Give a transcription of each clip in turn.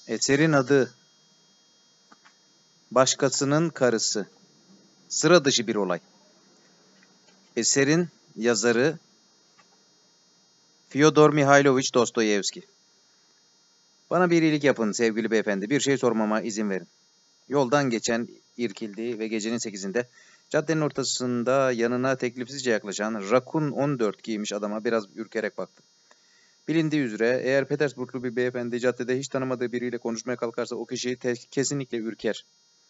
Eserin adı Başkasının Karısı. Sıra dışı bir olay. Eserin yazarı Fyodor Mihailovich Dostoyevski. Bana bir iyilik yapın sevgili beyefendi. Bir şey sormama izin verin. Yoldan geçen irkildi ve gecenin 8'inde caddenin ortasında yanına teklifsizce yaklaşan Rakun 14 giymiş adama biraz ürkerek baktı. Bilindiği üzere eğer Petersburglu bir beyefendi caddede hiç tanımadığı biriyle konuşmaya kalkarsa o kişi kesinlikle ürker.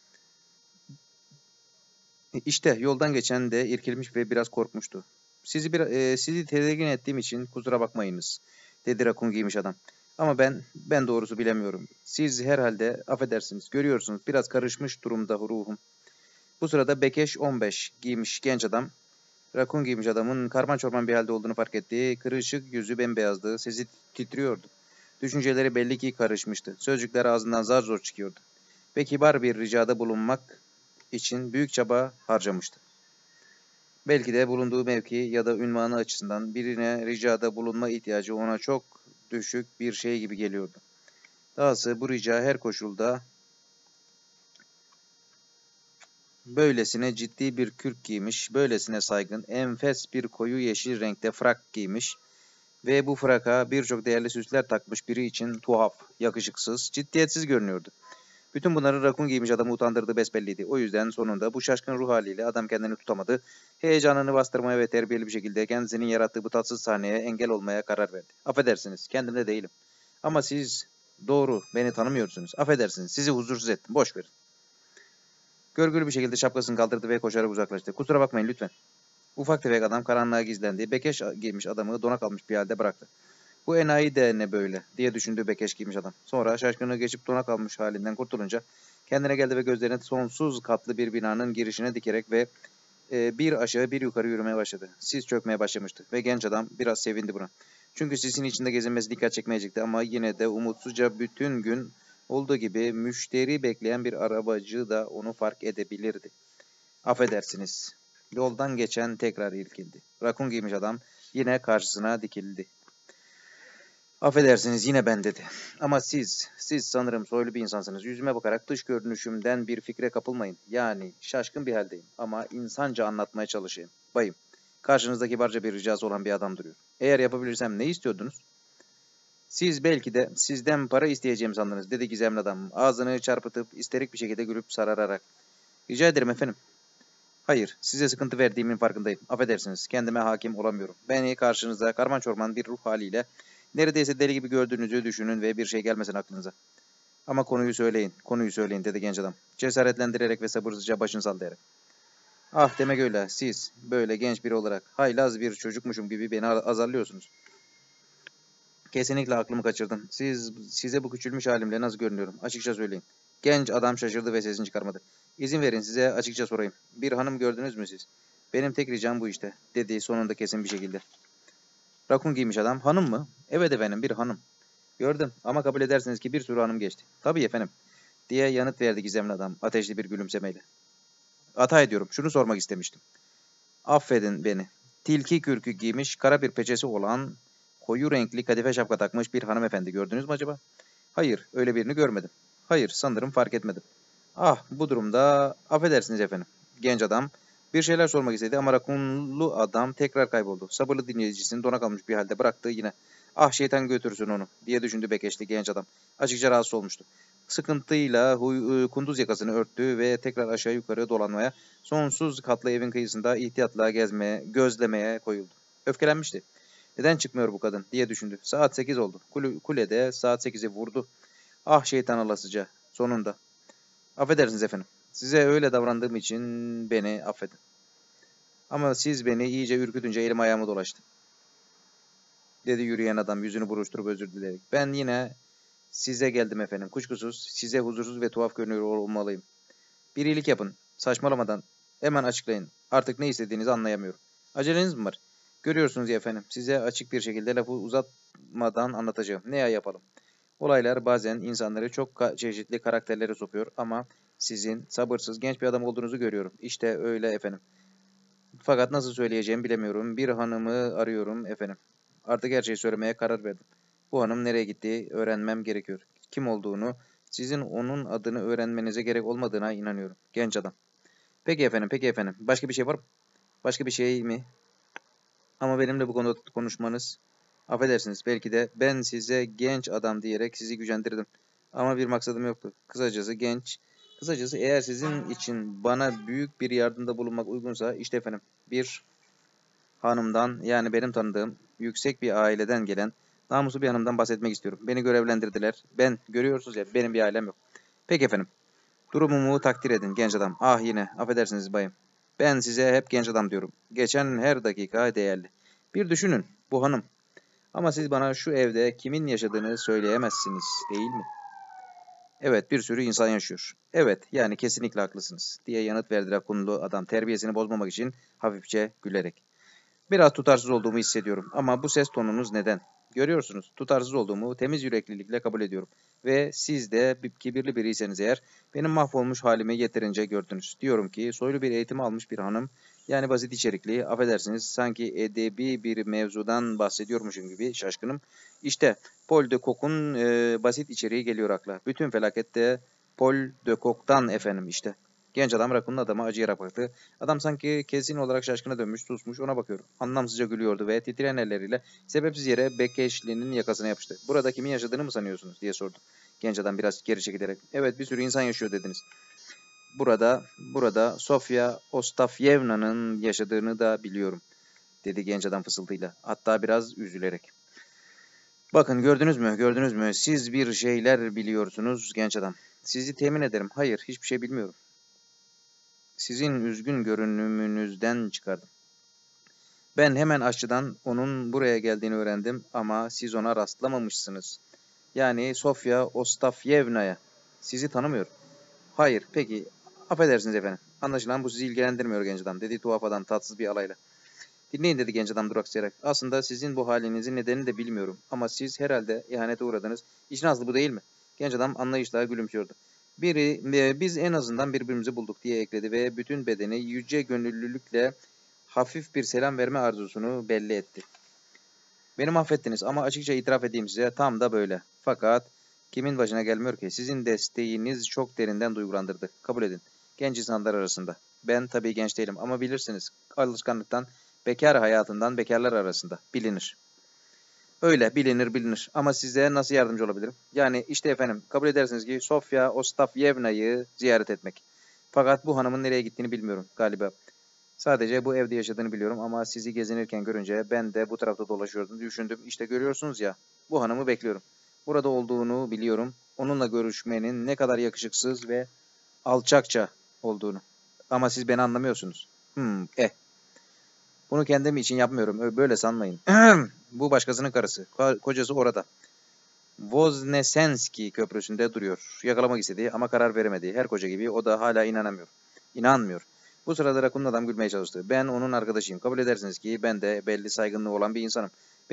İşte yoldan geçen de irkilmiş ve biraz korkmuştu. Sizi tedirgin ettiğim için kusura bakmayınız, dedi rakun giymiş adam. Ama ben doğrusu bilemiyorum. Siz herhalde affedersiniz, görüyorsunuz biraz karışmış durumda ruhum. Bu sırada Bekeş 15 giymiş genç adam, rakun giymiş adamın karman çorman bir halde olduğunu fark etti. Kırışık yüzü bembeyazdı, sesi titriyordu. Düşünceleri belli ki karışmıştı. Sözcükler ağzından zar zor çıkıyordu. Ve kibar bir ricada bulunmak için büyük çaba harcamıştı. Belki de bulunduğu mevki ya da ünvanı açısından birine ricada bulunma ihtiyacı ona çok düşük bir şey gibi geliyordu. Dahası bu rica her koşulda böylesine ciddi bir kürk giymiş, böylesine saygın, enfes bir koyu yeşil renkte frak giymiş ve bu fraka birçok değerli süsler takmış biri için tuhaf, yakışıksız, ciddiyetsiz görünüyordu. Bütün bunları rakun giymiş adamı utandırdığı besbelliydi. O yüzden sonunda bu şaşkın ruh haliyle adam kendini tutamadı. Heyecanını bastırmaya ve terbiyeli bir şekilde kendisinin yarattığı bu tatsız sahneye engel olmaya karar verdi. Affedersiniz, kendimde değilim. Ama siz doğru beni tanımıyorsunuz. Affedersiniz, sizi huzursuz ettim. Boş verin. Görgülü bir şekilde şapkasını kaldırdı ve koşarak uzaklaştı. Kusura bakmayın lütfen. Ufak tefek adam karanlığa gizlendi. Bekeş giymiş adamı dona kalmış bir halde bıraktı. Bu enayi de ne böyle diye düşündü Bekeş giymiş adam. Sonra şaşkınlığı geçip dona kalmış halinden kurtulunca kendine geldi ve gözlerini sonsuz katlı bir binanın girişine dikerek ve bir aşağı bir yukarı yürümeye başladı. Sis çökmeye başlamıştı ve genç adam biraz sevindi buna. Çünkü sisin içinde gezinmesi dikkat çekmeyecekti ama yine de umutsuzca bütün gün olduğu gibi müşteri bekleyen bir arabacı da onu fark edebilirdi. Affedersiniz. Yoldan geçen tekrar irkildi. Rakun giymiş adam yine karşısına dikildi. Affedersiniz yine ben dedi. Ama siz sanırım soylu bir insansınız. Yüzüme bakarak dış görünüşümden bir fikre kapılmayın. Yani şaşkın bir haldeyim ama insanca anlatmaya çalışayım. Bayım, karşınızda kibarca bir ricası olan bir adam duruyor. Eğer yapabilirsem ne istiyordunuz? Siz belki de sizden para isteyeceğimi sandınız dedi gizemli adam. Ağzını çarpıtıp isterik bir şekilde gülüp sarararak. Rica ederim efendim. Hayır, size sıkıntı verdiğimin farkındayım. Affedersiniz, kendime hakim olamıyorum. Beni karşınızda karman çorman bir ruh haliyle neredeyse deli gibi gördüğünüzü düşünün ve bir şey gelmesin aklınıza. Ama konuyu söyleyin dedi genç adam. Cesaretlendirerek ve sabırsızca başını sallayarak. Ah demek öyle, siz böyle genç biri olarak haylaz bir çocukmuşum gibi beni azarlıyorsunuz. Kesinlikle aklımı kaçırdın. Size bu küçülmüş halimle nasıl görünüyorum? Açıkça söyleyin. Genç adam şaşırdı ve sesini çıkarmadı. İzin verin size açıkça sorayım. Bir hanım gördünüz mü siz? Benim tek ricam bu işte, dedi sonunda kesin bir şekilde. Rakun giymiş adam. Hanım mı? Evet efendim bir hanım. Gördüm ama kabul edersiniz ki bir sürü hanım geçti. Tabii efendim, diye yanıt verdi gizemli adam ateşli bir gülümsemeyle. Hata ediyorum. Şunu sormak istemiştim. Affedin beni. Tilki kürkü giymiş, kara bir peçesi olan, koyu renkli kadife şapka takmış bir hanımefendi gördünüz mü acaba? Hayır, öyle birini görmedim. Hayır, sanırım fark etmedim. Ah, bu durumda affedersiniz efendim. Genç adam bir şeyler sormak istedi ama rakunlu adam tekrar kayboldu. Sabırlı dinleyicisini dona kalmış bir halde bıraktı yine. Ah şeytan götürsün onu diye düşündü Bekeşli genç adam. Açıkça rahatsız olmuştu. Sıkıntıyla kunduz yakasını örttü ve tekrar aşağı yukarı dolanmaya, sonsuz katlı evin kıyısında ihtiyatla gözlemeye koyuldu. Öfkelenmişti. Neden çıkmıyor bu kadın diye düşündü. Saat 8 oldu. Kulede saat 8'i vurdu. Ah şeytan alasıca. Sonunda. Affedersiniz efendim. Size öyle davrandığım için beni affedin. Ama siz beni iyice ürkütünce elim ayağımı dolaştı, dedi yürüyen adam yüzünü buruşturup özür dileyerek. Ben yine size geldim efendim. Kuşkusuz size huzursuz ve tuhaf görünüyor olmalıyım. Bir iyilik yapın. Saçmalamadan hemen açıklayın. Artık ne istediğinizi anlayamıyorum. Aceleniz mi var? Görüyorsunuz ya efendim. Size açık bir şekilde lafı uzatmadan anlatacağım. Ne yapalım? Olaylar bazen insanları çok çeşitli karakterlere sokuyor ama sizin sabırsız genç bir adam olduğunuzu görüyorum. İşte öyle efendim. Fakat nasıl söyleyeceğimi bilemiyorum. Bir hanımı arıyorum efendim. Artık her şeyi söylemeye karar verdim. Bu hanım nereye gittiği öğrenmem gerekiyor. kim olduğunu, sizin onun adını öğrenmenize gerek olmadığına inanıyorum. Genç adam. Peki efendim, peki efendim. Başka bir şey var mı? Başka bir şey mi? Ama benimle bu konuda konuşmanız, affedersiniz, belki de ben size genç adam diyerek sizi gücendirdim. Ama bir maksadım yoktu. Kısacası eğer sizin için bana büyük bir yardımda bulunmak uygunsa, işte efendim, bir hanımdan, yani benim tanıdığım yüksek bir aileden gelen namuslu bir hanımdan bahsetmek istiyorum. Beni görevlendirdiler. Görüyorsunuz ya, benim bir ailem yok. Peki efendim. Durumumu takdir edin genç adam. Ah, yine affedersiniz bayım. Ben size hep genç adam diyorum. Geçen her dakika değerli. Bir düşünün, bu hanım. Ama siz bana şu evde kimin yaşadığını söyleyemezsiniz, değil mi? Evet, bir sürü insan yaşıyor. Evet, yani kesinlikle haklısınız, diye yanıt verdi Rakunlu adam, terbiyesini bozmamak için hafifçe gülerek. Biraz tutarsız olduğumu hissediyorum ama bu ses tonunuz neden? Görüyorsunuz, tutarsız olduğumu temiz yüreklilikle kabul ediyorum. Ve siz de kibirli biriyseniz eğer, benim mahvolmuş halimi yeterince gördünüz. Diyorum ki, soylu bir eğitim almış bir hanım, yani basit içerikli, affedersiniz, sanki edebi bir mevzudan bahsediyormuşum gibi şaşkınım. İşte, Paul de Kock'un basit içeriği geliyor akla. Bütün felaket de Paul de Kock'tan efendim işte. Genç adam Rakun'un adama acıyarak baktı. Adam sanki kesin olarak şaşkına dönmüş, susmuş, ona bakıyorum. Anlamsızca gülüyordu ve titreyen elleriyle sebepsiz yere Bekkeşli'nin yakasına yapıştı. "Burada kimin yaşadığını mı sanıyorsunuz?" diye sordu. Genç adam biraz geri çekilerek. "Evet, bir sürü insan yaşıyor dediniz. Burada Sofya Ostafyevna'nın yaşadığını da biliyorum," dedi genç adam fısıltıyla. Hatta biraz üzülerek. "Bakın, gördünüz mü? Siz bir şeyler biliyorsunuz genç adam." "Sizi temin ederim. Hayır, hiçbir şey bilmiyorum. Sizin üzgün görünümünüzden çıkardım. Ben hemen aşçıdan onun buraya geldiğini öğrendim ama siz ona rastlamamışsınız. Yani Sofya Ostafyevna'ya. Sizi tanımıyor." "Hayır, peki, affedersiniz efendim. Anlaşılan bu sizi ilgilendirmiyor genç adam," dedi tuhaf adam tatsız bir alayla. "Dinleyin," dedi genç adam duraksayarak. "Aslında sizin bu halinizin nedenini de bilmiyorum ama siz herhalde ihanete uğradınız. İşin aslı bu değil mi?" Genç adam anlayışla gülümsüyordu. Biz en azından birbirimizi bulduk," diye ekledi ve bütün bedeni yüce gönüllülükle hafif bir selam verme arzusunu belli etti. "Beni mahvettiniz ama açıkça itiraf edeyim size, tam da böyle. Fakat kimin başına gelmiyor ki? Sizin desteğiniz çok derinden duygulandırdı. Kabul edin. Genç insanlar arasında. Ben tabii genç değilim ama bilirsiniz, alışkanlıktan, bekar hayatından bekarlar arasında bilinir." "Öyle, bilinir ama size nasıl yardımcı olabilirim?" "Yani işte efendim, kabul edersiniz ki Sofya Ostafyevna'yı ziyaret etmek. Fakat bu hanımın nereye gittiğini bilmiyorum galiba. Sadece bu evde yaşadığını biliyorum ama sizi gezinirken görünce ben de bu tarafta dolaşıyordum. Düşündüm, işte görüyorsunuz ya, bu hanımı bekliyorum. Burada olduğunu biliyorum. Onunla görüşmenin ne kadar yakışıksız ve alçakça olduğunu. Ama siz beni anlamıyorsunuz." Bunu kendim için yapmıyorum. Böyle sanmayın. Bu başkasının karısı. Kocası orada. Voznesenski köprüsünde duruyor. Yakalamak istedi ama karar veremedi. Her koca gibi o da hala İnanmıyor. Bu sırada Rakun'un adam gülmeye çalıştı. "Ben onun arkadaşıyım. Kabul edersiniz ki ben de belli saygınlığı olan bir insanım.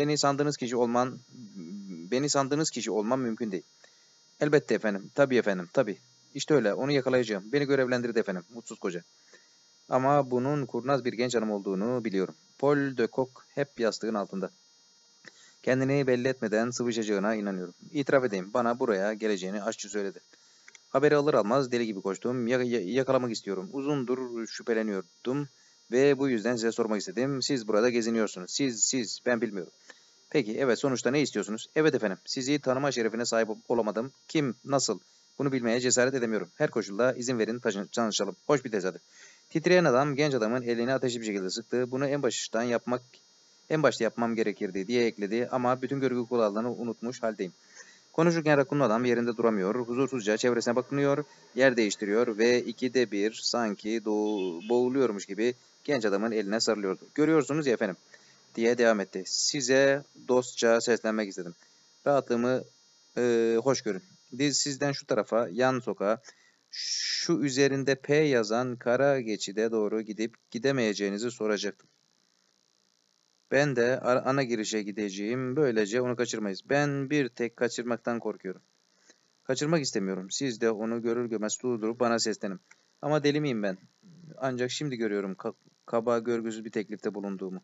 Beni sandığınız kişi olmam mümkün değil." "Elbette efendim. Tabii efendim. Tabii. İşte öyle. Onu yakalayacağım. Beni görevlendirdi efendim. Mutsuz koca. Ama bunun kurnaz bir genç hanım olduğunu biliyorum." Paul de Kock hep yastığın altında. Kendini belli etmeden sıvışacağına inanıyorum. "İtiraf edeyim, bana buraya geleceğini aşçı söyledi. Haberi alır almaz deli gibi koştum. Yakalamak istiyorum. Uzundur şüpheleniyordum ve bu yüzden size sormak istedim. Siz burada geziniyorsunuz. Ben bilmiyorum." "Peki, evet, sonuçta ne istiyorsunuz?" "Evet efendim, sizi tanıma şerefine sahip olamadım. Kim, nasıl? Bunu bilmeye cesaret edemiyorum. Her koşulda izin verin tanışalım. Hoş bir tesadüf." Titreyen adam genç adamın elini ateşli bir şekilde sıktı. "Bunu en başta yapmam gerekirdi," diye ekledi, "ama bütün görgü kurallarını unutmuş haldeyim." Konuşurken Rakunlu adam yerinde duramıyor, huzursuzca çevresine bakınıyor, yer değiştiriyor ve ikide bir sanki boğuluyormuş gibi genç adamın eline sarılıyordu. "Görüyorsunuz ya efendim," diye devam etti. "Size dostça seslenmek istedim. Rahatlığımı hoş görün. Sizden şu tarafa, yan sokağa, şu üzerinde P yazan kara geçide doğru gidip gidemeyeceğinizi soracaktım. Ben de ana girişe gideceğim. Böylece onu kaçırmayız. Ben bir tek kaçırmaktan korkuyorum. Kaçırmak istemiyorum. Siz de onu görür görmez durdurup bana seslenin. Ama deli miyim ben? Ancak şimdi görüyorum kaba görgüsüz bir teklifte bulunduğumu."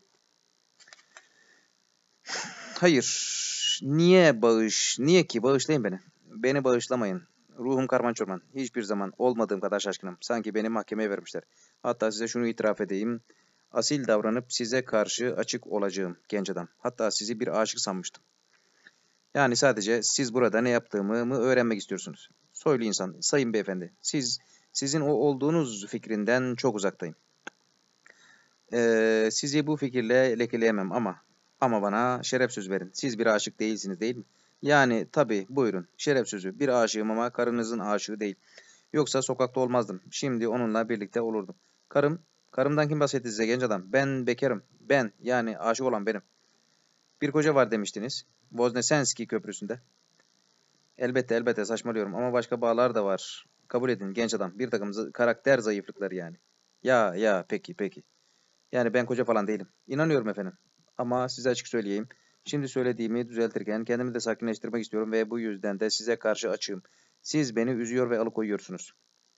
"Hayır. Niye ki? Bağışlayın beni. beni bağışlamayın. Ruhum karman çorman. Hiçbir zaman olmadığım kadar şaşkınım. Sanki beni mahkemeye vermişler. Hatta size şunu itiraf edeyim. Asil davranıp size karşı açık olacağım genç adam. Hatta sizi bir aşık sanmıştım. Yani sadece siz burada ne yaptığımı mı öğrenmek istiyorsunuz? Soylu insan, sayın beyefendi. Sizin o olduğunuz fikrinden çok uzaktayım. Sizi bu fikirle lekeleyemem ama bana şeref sözü verin. Siz bir aşık değilsiniz değil mi? Yani tabii buyurun şeref sözü. Bir aşığım ama karınızın aşığı değil. Yoksa sokakta olmazdım. Şimdi onunla birlikte olurdum. Karımdan kim bahsetti size genç adam? Ben bekarım. Ben yani aşık olan benim. Bir koca var demiştiniz. Voznesenski Köprüsü'nde. Elbette saçmalıyorum ama başka bağlar da var. Kabul edin genç adam. Bir takım karakter zayıflıkları yani. Ya peki. Yani ben koca falan değilim. İnanıyorum efendim. Ama size açık söyleyeyim. Şimdi söylediğimi düzeltirken kendimi de sakinleştirmek istiyorum ve bu yüzden de size karşı açığım. Siz beni üzüyor ve alıkoyuyorsunuz.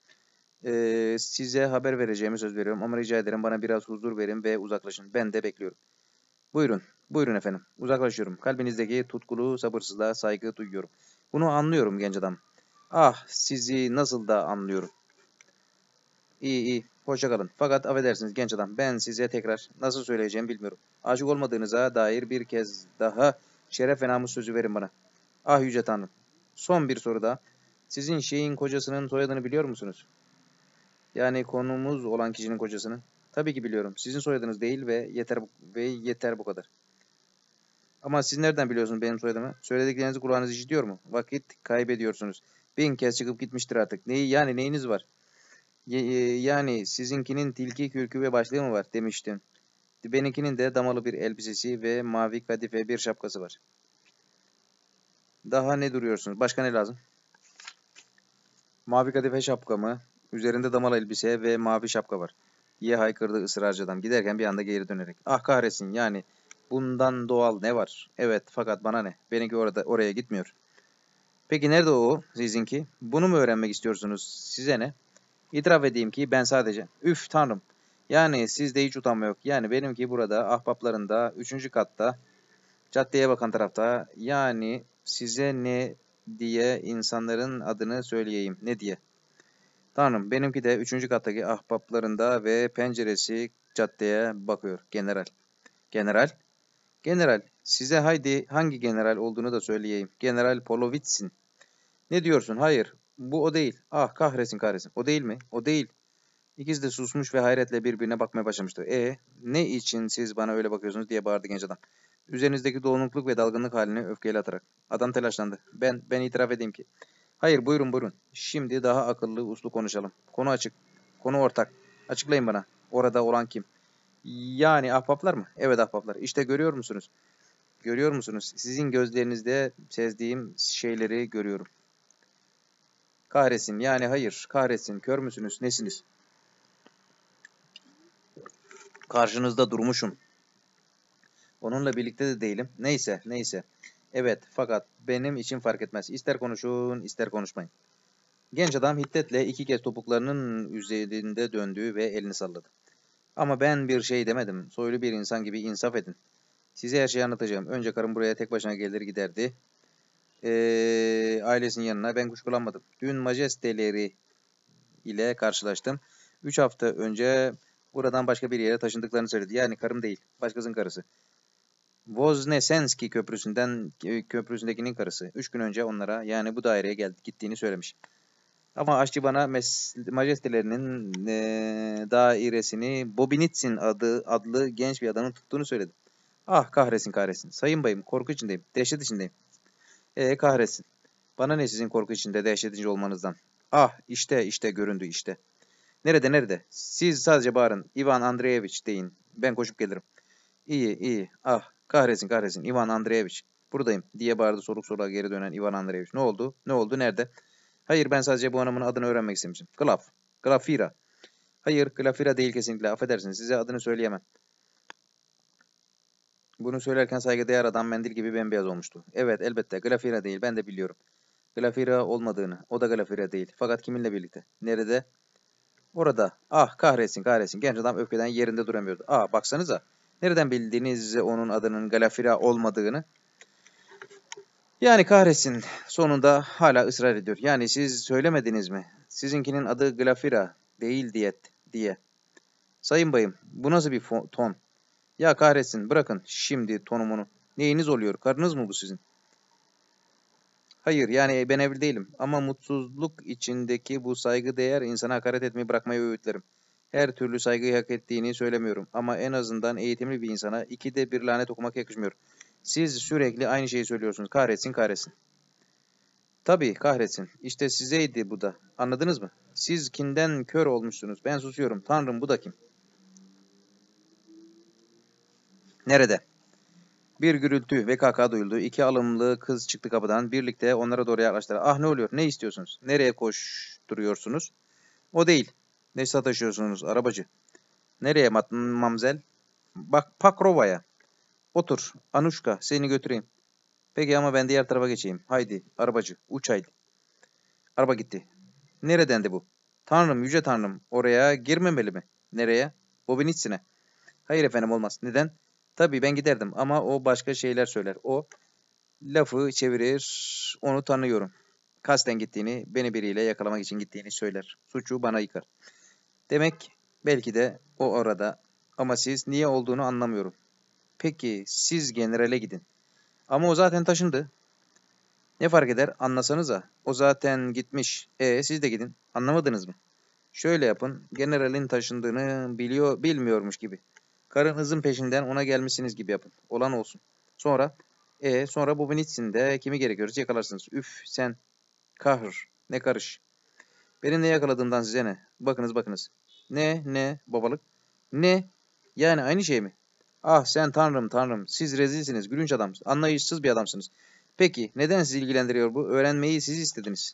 Size haber vereceğimi söz veriyorum ama rica ederim bana biraz huzur verin ve uzaklaşın. Ben de bekliyorum. Buyurun efendim. Uzaklaşıyorum. Kalbinizdeki tutkulu sabırsızlığa saygı duyuyorum. Bunu anlıyorum genç adam. Ah, sizi nasıl da anlıyorum. İyi. Hoşça kalın. Fakat affedersiniz genç adam. Ben size tekrar nasıl söyleyeceğimi bilmiyorum. Aşık olmadığınıza dair bir kez daha şeref ve namus sözü verin bana. Ah yüce Tanrım. Son bir soru daha. Sizin şeyin kocasının soyadını biliyor musunuz? Yani konumuz olan kişinin kocasının. Tabii ki biliyorum. Sizin soyadınız değil ve yeter bu kadar. Ama siz nereden biliyorsunuz benim soyadımı? Söylediklerinizi kulağınız işitiyor mu? Vakit kaybediyorsunuz. 1000 kez çıkıp gitmiştir artık. Neyiniz var? Yani sizinkinin tilki kürkü ve başlığı mı var demiştim. Benimkinin de damalı bir elbisesi ve mavi kadife bir şapkası var. Daha ne duruyorsunuz? Başka ne lazım? Mavi kadife şapkamı, üzerinde damalı elbise ve mavi şapka var diye haykırdı ısrarcı adam giderken bir anda geri dönerek. Ah kahretsin yani bundan doğal ne var? Evet fakat bana ne? Benimki oraya gitmiyor. Peki nerede o sizinki? Bunu mu öğrenmek istiyorsunuz? Size ne? İtiraf edeyim ki ben sadece... Üf tanrım. Yani sizde hiç utanma yok. Yani benimki burada ahbaplarında 3. katta caddeye bakan tarafta. Yani size ne diye insanların adını söyleyeyim. Ne diye? Tanrım benimki de 3. kattaki ahbaplarında ve penceresi caddeye bakıyor. General. General? General. Size haydi hangi general olduğunu da söyleyeyim. General Polovitsin. Ne diyorsun? Hayır. Bu o değil. Ah kahretsin. O değil mi? O değil. İkisi de susmuş ve hayretle birbirine bakmaya başlamıştı. Ne için siz bana öyle bakıyorsunuz diye bağırdı genç adam. Üzerinizdeki donukluk ve dalgınlık halini öfkeyle atarak. Adam telaşlandı. Ben itiraf edeyim ki. Hayır buyurun. Şimdi daha akıllı uslu konuşalım. Konu açık. Konu ortak. Açıklayın bana. Orada olan kim? Yani ahbaplar mı? Evet ahbaplar. İşte görüyor musunuz? Görüyor musunuz? Sizin gözlerinizde sezdiğim şeyleri görüyorum. Kahretsin. Yani hayır. Kahretsin. Kör müsünüz? Nesiniz? Karşınızda durmuşum. Onunla birlikte de değilim. Neyse. Evet, fakat benim için fark etmez. İster konuşun, ister konuşmayın. Genç adam hiddetle 2 kez topuklarının üzerinde döndü ve elini salladı. Ama ben bir şey demedim. Soylu bir insan gibi insaf edin. Size her şeyi anlatacağım. Önce karım buraya tek başına gelir giderdi. Ailesinin yanına ben kuşkulanmadım. Dün majesteleri ile karşılaştım. 3 hafta önce buradan başka bir yere taşındıklarını söyledi. Yani karım değil, başkasının karısı. Voznesenski köprüsündekinin karısı. 3 gün önce onlara yani bu daireye gittiğini söylemiş. Ama aşçı bana majestelerinin dairesini Bobinitsin adlı genç bir adamın tuttuğunu söyledi. Ah kahretsin. Sayın bayım korku içindeyim. Dehşet içindeyim. Kahretsin. Bana ne sizin korku içinde dehşet içinde olmanızdan. Ah işte göründü işte. Nerede? Siz sadece bağırın. Ivan Andreevich deyin. Ben koşup gelirim. İyi. Ah kahretsin. Ivan Andreevich. Buradayım diye bağırdı soluk soluğa geri dönen Ivan Andreevich. Ne oldu? Nerede? Hayır ben sadece bu hanımın adını öğrenmek istemiştim. Glafira. Hayır Glafira değil kesinlikle. Affedersiniz size adını söyleyemem. Bunu söylerken saygıdeğer adam mendil gibi bembeyaz olmuştu. Evet elbette Glafira değil ben de biliyorum. Glafira olmadığını. O da Glafira değil. Fakat kiminle birlikte? Nerede? Orada. Ah kahretsin. Genç adam öfkeden yerinde duramıyordu. Ah baksanıza. Nereden bildiniz onun adının Glafira olmadığını? Yani kahretsin. Sonunda hala ısrar ediyor. Yani siz söylemediniz mi? Sizinkinin adı Glafira değil diyet diye. Sayın bayım, bu nasıl bir ton? Ya kahretsin, bırakın şimdi tonumunu. Neyiniz oluyor? Karınız mı bu sizin? Hayır, yani ben evli değilim. Ama mutsuzluk içindeki bu saygıdeğer insana hakaret etmeyi bırakmayı öğütlerim. Her türlü saygıyı hak ettiğini söylemiyorum. Ama en azından eğitimli bir insana ikide bir lanet okumak yakışmıyor. Siz sürekli aynı şeyi söylüyorsunuz. Kahretsin, kahretsin. Tabii kahretsin. İşte sizeydi bu da. Anladınız mı? Siz kinden kör olmuşsunuz. Ben susuyorum. Tanrım bu da kim? Nerede? Bir gürültü ve kahkaha duyuldu. İki alımlı kız çıktı kapıdan. Birlikte onlara doğru yaklaştılar. Ah ne oluyor? Ne istiyorsunuz? Nereye koşturuyorsunuz? O değil. Ne sataşıyorsunuz arabacı? Nereye mamzel? Bak Pakrova'ya. Otur. Anuşka seni götüreyim. Peki ama ben diğer tarafa geçeyim. Haydi arabacı uç haydi. Araba gitti. Neredendi bu? Tanrım yüce tanrım. Oraya girmemeli mi? Nereye? Bobinitsine. Hayır efendim olmaz. Neden? Tabii ben giderdim ama o başka şeyler söyler. O lafı çevirir. Onu tanıyorum. Kasten gittiğini, beni biriyle yakalamak için gittiğini söyler. Suçu bana yıkar. Demek belki de o orada. Ama siz niye olduğunu anlamıyorum. Peki siz generale gidin. Ama o zaten taşındı. Ne fark eder? Anlasanıza. O zaten gitmiş. Siz de gidin. Anlamadınız mı? Şöyle yapın. Generalin taşındığını bilmiyormuş gibi. Karınızın peşinden ona gelmişsiniz gibi yapın. Olan olsun. Sonra sonra Bobinits'in de kimi gerekiyorsa yakalarsınız. Üf sen kahr. Ne karış. Benim ne yakaladığımdan size ne? Bakınız. Ne babalık? Ne? Yani aynı şey mi? Ah sen tanrım. Siz rezilsiniz. Gülünç adamsınız. Anlayışsız bir adamsınız. Peki neden sizi ilgilendiriyor bu? Öğrenmeyi siz istediniz.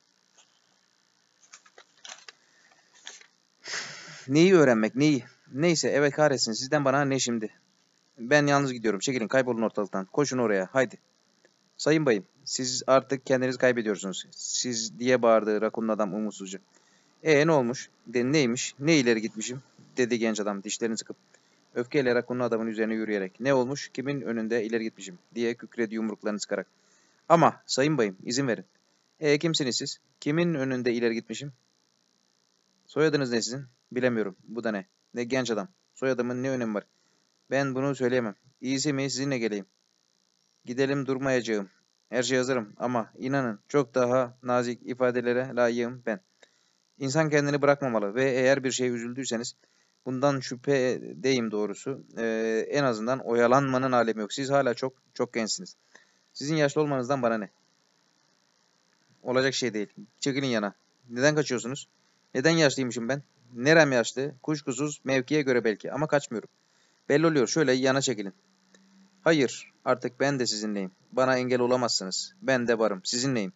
Neyi öğrenmek? Neyi? Neyse evet kahretsin. Sizden bana ne şimdi? Ben yalnız gidiyorum. Çekilin kaybolun ortalıktan. Koşun oraya. Haydi. Sayın bayım, siz artık kendinizi kaybediyorsunuz. Siz diye bağırdı Rakun'un adam umutsuzca. Ne olmuş? Neymiş? Ne ileri gitmişim? Dedi genç adam dişlerini sıkıp. Öfkeyle Rakun'un adamın üzerine yürüyerek. Ne olmuş? Kimin önünde ileri gitmişim? Diye kükredi yumruklarını sıkarak. Ama sayın bayım izin verin. Kimsiniz siz? Kimin önünde ileri gitmişim? Soyadınız ne sizin? Bilemiyorum. Bu da ne? Ne genç adam. Soyadımın ne önemi var? Ben bunu söyleyemem. İyisi mi sizinle geleyim? Gidelim durmayacağım. Her şey hazırım ama inanın çok daha nazik ifadelere layığım ben. İnsan kendini bırakmamalı ve eğer bir şeye üzüldüyseniz bundan şüphedeyim doğrusu. En azından oyalanmanın alemi yok. Siz hala çok gençsiniz. Sizin yaşlı olmanızdan bana ne? Olacak şey değil. Çekilin yana. Neden kaçıyorsunuz? Neden yaşlıymışım ben? Nerem yaşlı? Kuşkusuz mevkiye göre belki ama kaçmıyorum. Belli oluyor. Şöyle yana çekilin. Hayır, artık ben de sizinleyim. Bana engel olamazsınız. Ben de varım. Sizinleyim.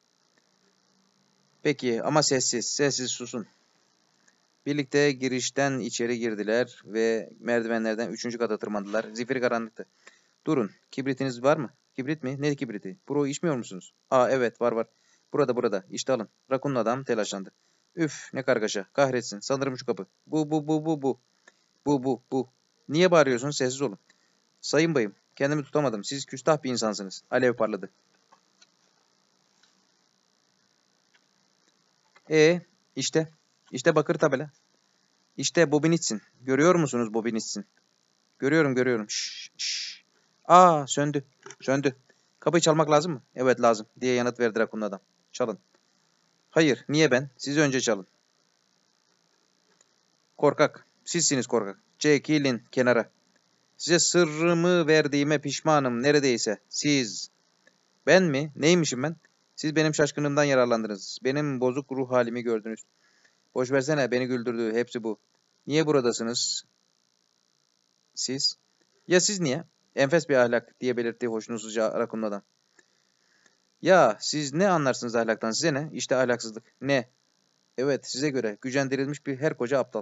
Peki ama sessiz susun. Birlikte girişten içeri girdiler ve merdivenlerden 3. kata tırmandılar. Zifiri karanlıktı. Durun, kibritiniz var mı? Kibrit mi? Ne kibriti? Bro içmiyor musunuz? Aa evet var. Burada. İşte alın. Rakun'un adam telaşlandı. Üf ne kargaşa. Kahretsin. Sanırım şu kapı. Bu. Bu. Niye bağırıyorsun? Sessiz olun. Sayın bayım, kendimi tutamadım. Siz küstah bir insansınız. Alev parladı. E işte. İşte bakır tabela. İşte Bobinitsin. Görüyor musunuz Bobinitsin? Görüyorum. Şşş. Aa söndü. Kapıyı çalmak lazım mı? Evet lazım diye yanıt verdi Rakun'un adam. Çalın. Hayır niye ben? Siz önce çalın. Korkak. Sizsiniz korkak. Çekilin kenara. Size sırrımı verdiğime pişmanım neredeyse. Siz. Ben mi? Neymişim ben? Siz benim şaşkınlığımdan yararlandınız. Benim bozuk ruh halimi gördünüz. Boş versene beni güldürdü. Hepsi bu. Niye buradasınız siz? Ya siz niye? Enfes bir ahlak diye belirtti hoşnutsuzca Rakun'un adam. Ya siz ne anlarsınız ahlaktan size ne? İşte ahlaksızlık. Ne? Evet size göre gücendirilmiş bir her koca aptal.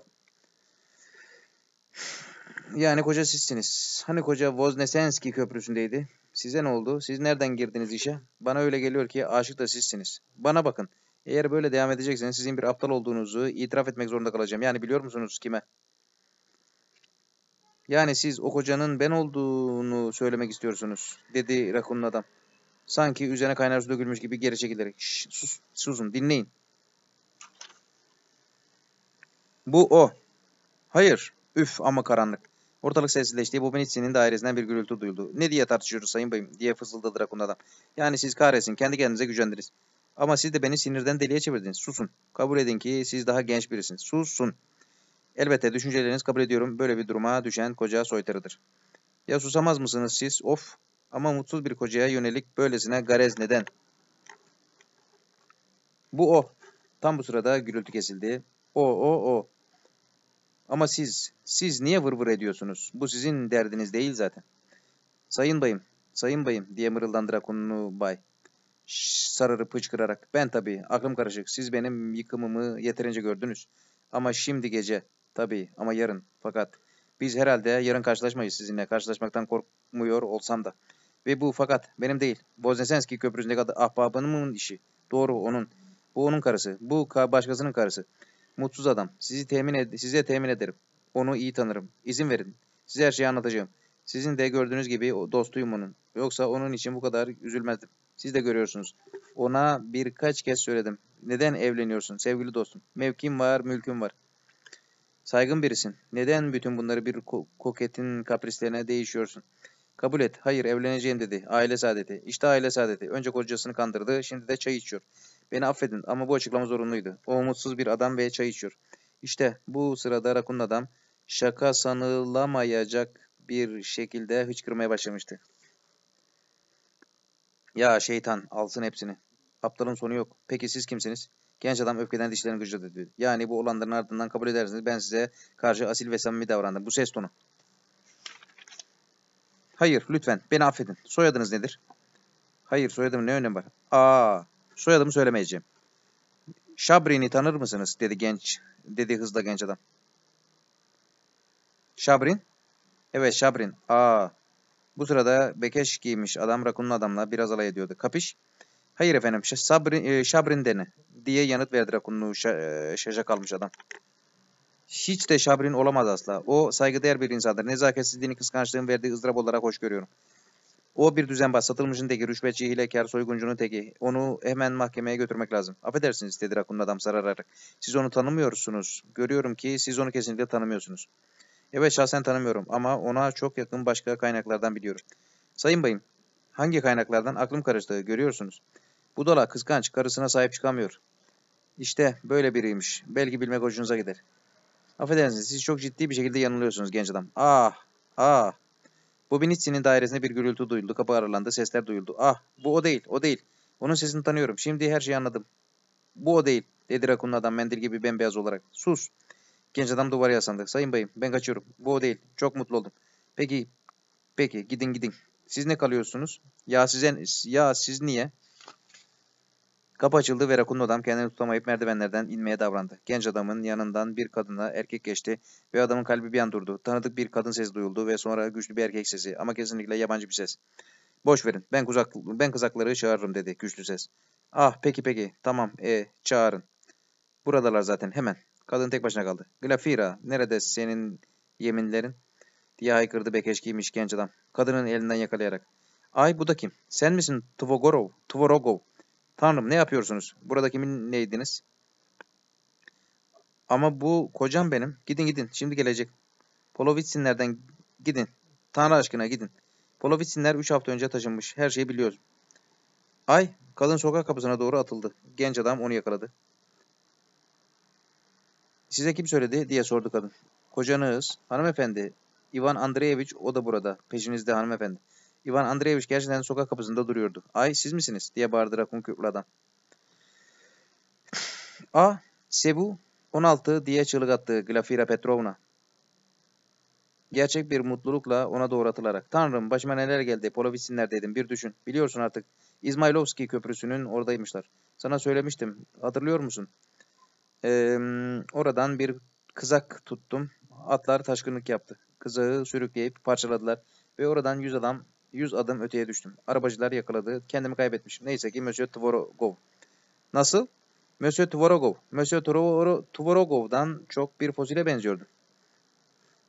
Yani koca sizsiniz. Hani koca Voznesenski köprüsündeydi. Size ne oldu? Siz nereden girdiniz işe? Bana öyle geliyor ki aşık da sizsiniz. Bana bakın. Eğer böyle devam edecekseniz sizin bir aptal olduğunuzu itiraf etmek zorunda kalacağım. Yani biliyor musunuz kime? Yani siz o kocanın ben olduğunu söylemek istiyorsunuz, dedi Rakun'un adam. Sanki üzerine kaynar su dökülmüş gibi geri çekilerek. Şşş, susun, dinleyin. Bu o. Hayır. Üf, ama karanlık. Ortalık sessizleşti. Bobinitzi'nin dairesinden bir gürültü duyuldu. Ne diye tartışıyoruz sayın bayım diye fısıldadı Rakun adam. Yani siz kahretsin, kendi kendinize gücendiniz. Ama siz de beni sinirden deliye çevirdiniz. Susun. Kabul edin ki siz daha genç birisiniz. Susun. Elbette düşünceleriniz, kabul ediyorum, böyle bir duruma düşen koca soytarıdır. Ya susamaz mısınız siz? Of. Ama mutsuz bir kocaya yönelik böylesine garez neden? Bu o. Tam bu sırada gürültü kesildi. O. Ama siz niye vır vır ediyorsunuz? Bu sizin derdiniz değil zaten. Sayın bayım, sayın bayım diye mırıldandı Rakunlu bay. Sararıp hıçkırarak. Ben tabii, aklım karışık. Siz benim yıkımımı yeterince gördünüz. Ama şimdi gece, tabii, ama yarın. Fakat biz herhalde yarın karşılaşmayız sizinle. Karşılaşmaktan korkmuyor olsam da. Ve bu fakat benim değil. Voznesenski Köprüsü'ndeki ahbabımın işi. Doğru, onun. Bu onun karısı. Bu başkasının karısı. Mutsuz adam. Size temin ederim. Onu iyi tanırım. İzin verin. Size her şeyi anlatacağım. Sizin de gördüğünüz gibi dostuyum onun. Yoksa onun için bu kadar üzülmezdim. Siz de görüyorsunuz. Ona birkaç kez söyledim. Neden evleniyorsun sevgili dostum? Mevkim var, mülküm var. Saygın birisin. Neden bütün bunları bir koketin kaprislerine değişiyorsun? Kabul et. Hayır, evleneceğim dedi. Aile saadeti. İşte aile saadeti. Önce kocasını kandırdı, şimdi de çay içiyor. Beni affedin ama bu açıklama zorunluydu. O umutsuz bir adam ve çay içiyor. İşte bu sırada Rakun adam şaka sanılamayacak bir şekilde hıçkırmaya başlamıştı. Ya şeytan, alsın hepsini. Aptalın sonu yok. Peki siz kimsiniz? Genç adam öfkeden dişlerini gıcırdadı dedi. Yani bu olanların ardından kabul edersiniz. Ben size karşı asil ve samimi davrandım. Bu ses tonu. Hayır, lütfen beni affedin. Soyadınız nedir? Hayır, soyadımın ne önemi var? Soyadımı söylemeyeceğim. Şabrin'i tanır mısınız? Dedi hızla genç adam. Şabrin? Evet, Şabrin. Bu sırada bekeş giymiş adam Rakun'un adamla biraz alay ediyordu. Kapış? Hayır efendim, Şabrin dene diye yanıt verdi Rakun'u şaşa kalmış adam. Hiç de Şabrin olamaz asla. O saygıdeğer bir insandır. Nezaketsizliğini kıskançlığın verdiği ızdırap olarak hoş görüyorum. O bir düzenbaz, satılmışın teki, rüşvetçi, hilekar, soyguncunun teki. Onu hemen mahkemeye götürmek lazım. Affedersiniz dedi Rakun'un adam sarararak. Siz onu tanımıyorsunuz. Görüyorum ki siz onu kesinlikle tanımıyorsunuz. Evet, şahsen tanımıyorum ama ona çok yakın başka kaynaklardan biliyorum. Sayın bayım, hangi kaynaklardan? Aklım karıştı, görüyorsunuz. Budala, kıskanç, karısına sahip çıkamıyor. İşte böyle biriymiş. Belki bilmek hoşunuza gider. Affedersiniz, siz çok ciddi bir şekilde yanılıyorsunuz genç adam. Ah. Bobinitzi'nin dairesinde bir gürültü duyuldu. Kapı aralandı. Sesler duyuldu. Bu o değil. O değil. Onun sesini tanıyorum. Şimdi her şeyi anladım. Bu o değil. Dedi Rakun'un adam mendil gibi bembeyaz olarak. Sus. Genç adam duvara yaslandı. Sayın bayım, ben kaçıyorum. Bu o değil. Çok mutlu oldum. Peki. Peki. Gidin. Siz ne kalıyorsunuz? Ya siz niye? Kapı açıldı ve Rakun'un adam kendini tutamayıp merdivenlerden inmeye davrandı. Genç adamın yanından bir kadına erkek geçti ve adamın kalbi bir an durdu. Tanıdık bir kadın sesi duyuldu ve sonra güçlü bir erkek sesi ama kesinlikle yabancı bir ses. Boş verin. Ben kızakları çağırırım dedi güçlü ses. Peki. Tamam. Çağırın. Buradalar zaten hemen. Kadın tek başına kaldı. Glafira, nerede senin yeminlerin? Diye haykırdı bekeş giymiş genç adam. Kadının elinden yakalayarak. Ay, bu da kim? Sen misin Tvorogov? Tanrım, ne yapıyorsunuz? Burada kimin neydiniz? Ama bu kocam benim. Gidin. Şimdi gelecek. Polovitsinlerden gidin. Tanrı aşkına gidin. Polovitsinler 3 hafta önce taşınmış. Her şeyi biliyoruz. Ay, kadın sokak kapısına doğru atıldı. Genç adam onu yakaladı. Size kim söyledi diye sordu kadın. Kocanız, hanımefendi. Ivan Andreevich, o da burada. Peşinizde hanımefendi. Ivan Andreevich gerçekten sokak kapısında duruyordu. Ay, siz misiniz diye bağırdı Rakun Kürtlü adam. Sebu 16 diye çığlık attı Glafira Petrovna. Gerçek bir mutlulukla ona doğru atılarak. Tanrım, başıma neler geldi. Polovitsinler dedim. Bir düşün. Biliyorsun artık. İzmailovski köprüsünün oradaymışlar. Sana söylemiştim. Hatırlıyor musun? Oradan bir kızak tuttum. Atlar taşkınlık yaptı. Kızağı sürükleyip parçaladılar. Ve oradan 100 adım öteye düştüm. Arabacılar yakaladı. Kendimi kaybetmişim. Neyse ki Monsieur Tvorogov. Nasıl? Monsieur Tvorogov. Monsieur Tvorogov'dan çok bir fosile benziyordu.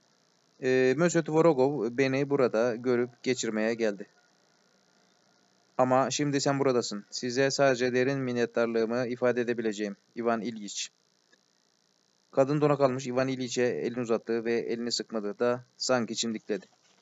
Monsieur Tvorogov beni burada görüp geçirmeye geldi. Ama şimdi sen buradasın. Size sadece derin minnettarlığımı ifade edebileceğim. Ivan İlgiç. Kadın dona kalmış Ivan İlgiç'e elini uzattı ve elini sıkmadı da sanki çimdikledi.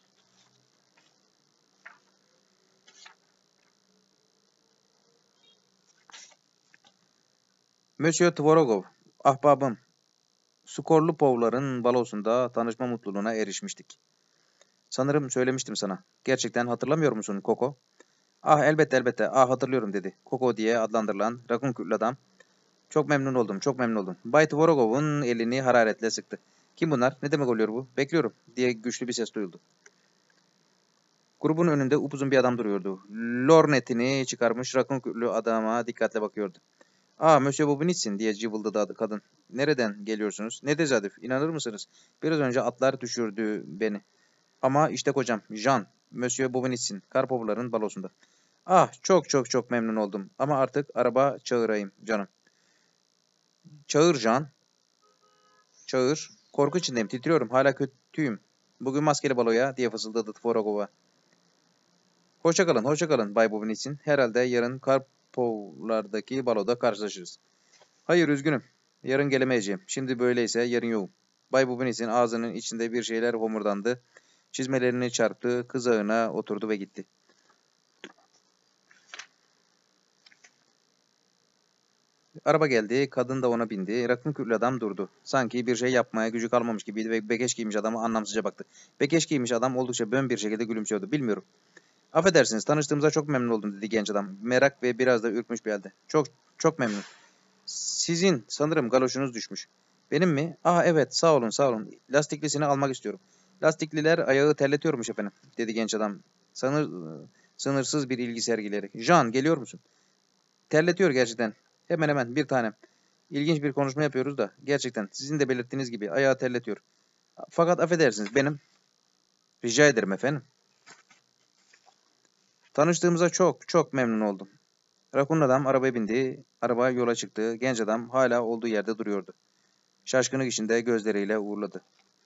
Monsieur Tvorogov, ahbabım. Skorlupovların balosunda tanışma mutluluğuna erişmiştik. Sanırım söylemiştim sana. Gerçekten hatırlamıyor musun Koko? Ah elbette elbette. Ah hatırlıyorum dedi. Koko diye adlandırılan rakun küllü adam. Çok memnun oldum, çok memnun oldum. Bay Tvorogov'un elini hararetle sıktı. Kim bunlar? Ne demek oluyor bu? Bekliyorum diye güçlü bir ses duyuldu. Grubun önünde upuzun bir adam duruyordu. Lornetini çıkarmış rakun küllü adama dikkatle bakıyordu. Aa Monsieur Bobinitsin diye cıvıldadı kadın. Nereden geliyorsunuz? Ne tesadüf, inanır mısınız? Biraz önce atlar düşürdü beni. Ama işte kocam, Jean, Monsieur Bobinitsin, Karpovların balosunda. Ah çok çok çok memnun oldum. Ama artık araba çağırayım canım. Çağır Jean, çağır. Korku içindeyim, titriyorum, hala kötüyüm. Bugün maskeli baloya diye fısıldadı Tvorogova. Hoşça kalın, hoşça kalın Bay Bobinitsin. Herhalde yarın Karpovlardaki baloda karşılaşırız. Hayır üzgünüm. Yarın gelemeyeceğim. Şimdi böyleyse yarın yoğum. Bay Bubiniz'in ağzının içinde bir şeyler homurdandı. Çizmelerini çarptı, kızağına oturdu ve gitti. Araba geldi, kadın da ona bindi. Rakım küllü adam durdu. Sanki bir şey yapmaya gücü kalmamış gibiydi ve bekeş giymiş adama anlamsızca baktı. Bekeş giymiş adam oldukça bön bir şekilde gülümsüyordu. Bilmiyorum. Affedersiniz, tanıştığımıza çok memnun oldum dedi genç adam. Merak ve biraz da ürkmüş bir halde. Çok, çok memnun. Sizin sanırım galoşunuz düşmüş. Benim mi? Ah evet sağ olun sağ olun. Lastiklisini almak istiyorum. Lastikliler ayağı terletiyormuş efendim dedi genç adam. Sınırsız bir ilgi sergileri. Jean geliyor musun? Terletiyor gerçekten. Hemen hemen bir tanem. İlginç bir konuşma yapıyoruz da gerçekten sizin de belirttiğiniz gibi ayağı terletiyor. Fakat affedersiniz benim. Rica ederim efendim. Tanıştığımıza çok çok memnun oldum. Rakun adam arabaya bindi. Araba yola çıktı. Genç adam hala olduğu yerde duruyordu. Şaşkınlık içinde gözleriyle uğurladı.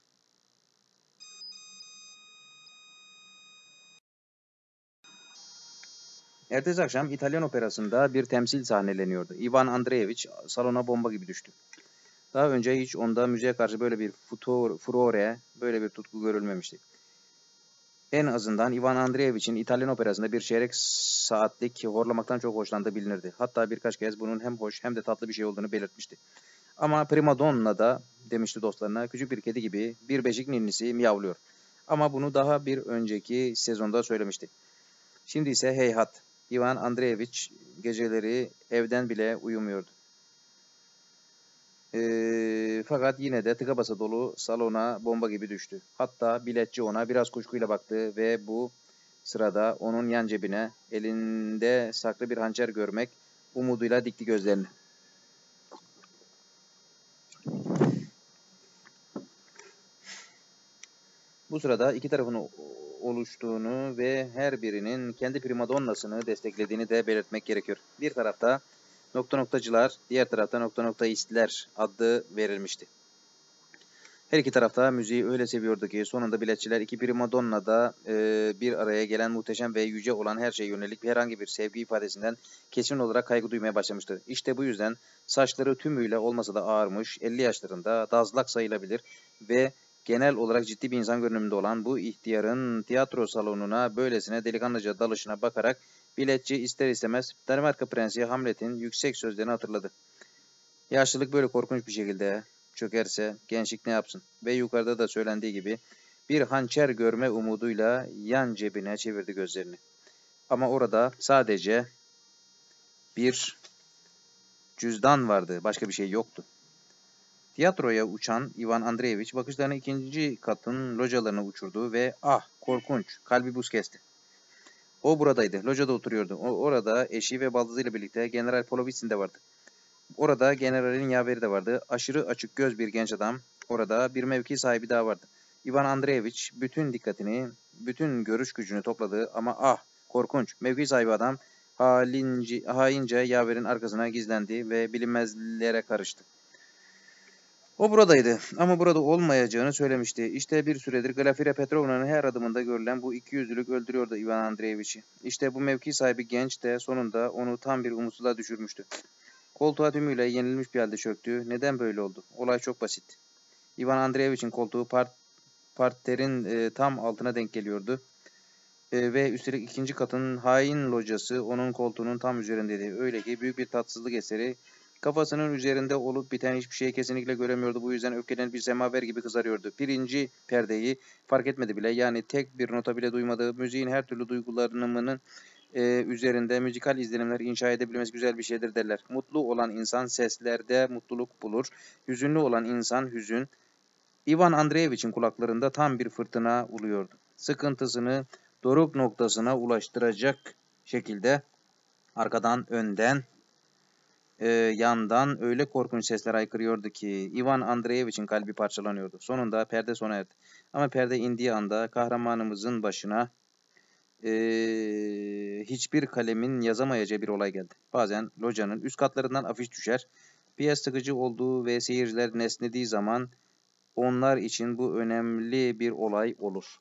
Ertesi akşam İtalyan operasında bir temsil sahneleniyordu. Ivan Andreevich salona bomba gibi düştü. Daha önce hiç onda müziğe karşı böyle bir furore, böyle bir tutku görülmemişti. En azından Ivan Andreevich'in İtalyan operasında bir çeyrek saatlik horlamaktan çok hoşlandığı bilinirdi. Hatta birkaç kez bunun hem hoş hem de tatlı bir şey olduğunu belirtmişti. Ama Primadonna da demişti dostlarına küçük bir kedi gibi bir beşik ninnisi miyavlıyor. Ama bunu daha bir önceki sezonda söylemişti. Şimdi ise heyhat. Ivan Andreevich geceleri evden bile uyumuyordu. Fakat yine de tıka basa dolu salona bomba gibi düştü. Hatta biletçi ona biraz kuşkuyla baktı ve bu sırada onun yan cebine elinde saklı bir hançer görmek umuduyla dikti gözlerini. Bu sırada iki tarafın oluştuğunu ve her birinin kendi primadonnasını desteklediğini de belirtmek gerekiyor. Bir tarafta nokta noktacılar, diğer tarafta nokta noktaistler adı verilmişti. Her iki tarafta müziği öyle seviyordu ki sonunda biletçiler iki primadonna'da bir araya gelen muhteşem ve yüce olan her şeye yönelik herhangi bir sevgi ifadesinden kesin olarak kaygı duymaya başlamıştı. İşte bu yüzden saçları tümüyle olmasa da ağarmış, 50 yaşlarında dazlak sayılabilir ve genel olarak ciddi bir insan görünümünde olan bu ihtiyarın tiyatro salonuna böylesine delikanlıca dalışına bakarak biletçi ister istemez Danimarka Prensi Hamlet'in yüksek sözlerini hatırladı. Yaşlılık böyle korkunç bir şekilde çökerse gençlik ne yapsın? Ve yukarıda da söylendiği gibi bir hançer görme umuduyla yan cebine çevirdi gözlerini. Ama orada sadece bir cüzdan vardı, başka bir şey yoktu. Tiyatroya uçan Ivan Andreevich bakışlarını ikinci katın localarına uçurdu ve ah korkunç, kalbi buz kesti. O buradaydı, locada oturuyordu. Orada eşi ve baldızıyla birlikte General Polovitsin de vardı. Orada generalin yaveri de vardı. Aşırı açık göz bir genç adam. Orada bir mevki sahibi daha vardı. Ivan Andreevich bütün dikkatini, bütün görüş gücünü topladı ama ah korkunç. Mevki sahibi adam haince yaverin arkasına gizlendi ve bilinmezlere karıştı. O buradaydı ama burada olmayacağını söylemişti. İşte bir süredir Glafira Petrovna'nın her adımında görülen bu ikiyüzlülük öldürüyordu Ivan Andreyevich'i. İşte bu mevki sahibi genç de sonunda onu tam bir umutsuzluğa düşürmüştü. Koltuğa tümüyle yenilmiş bir halde çöktü. Neden böyle oldu? Olay çok basit. Ivan Andreyevich'in koltuğu parterin tam altına denk geliyordu. Ve üstelik ikinci katın hain locası onun koltuğunun tam üzerindeydi. Öyle ki büyük bir tatsızlık eseri kafasının üzerinde olup biten hiçbir şeyi kesinlikle göremiyordu. Bu yüzden öfkelenip bir semaver gibi kızarıyordu. Birinci perdeyi fark etmedi bile. Yani tek bir nota bile duymadığı müziğin her türlü duygulanımının üzerinde müzikal izlenimler inşa edebilmesi güzel bir şeydir derler. Mutlu olan insan seslerde mutluluk bulur. Hüzünlü olan insan hüzün. Ivan Andreyevich'in kulaklarında tam bir fırtına uluyordu. Sıkıntısını doruk noktasına ulaştıracak şekilde arkadan, önden, yandan öyle korkunç sesler haykırıyordu ki Ivan Andreyevich'in kalbi parçalanıyordu. Sonunda perde sona erdi. Ama perde indiği anda kahramanımızın başına hiçbir kalemin yazamayacağı bir olay geldi. Bazen locanın üst katlarından afiş düşer. Piyes sıkıcı olduğu ve seyirciler nesnediği zaman onlar için bu önemli bir olay olur.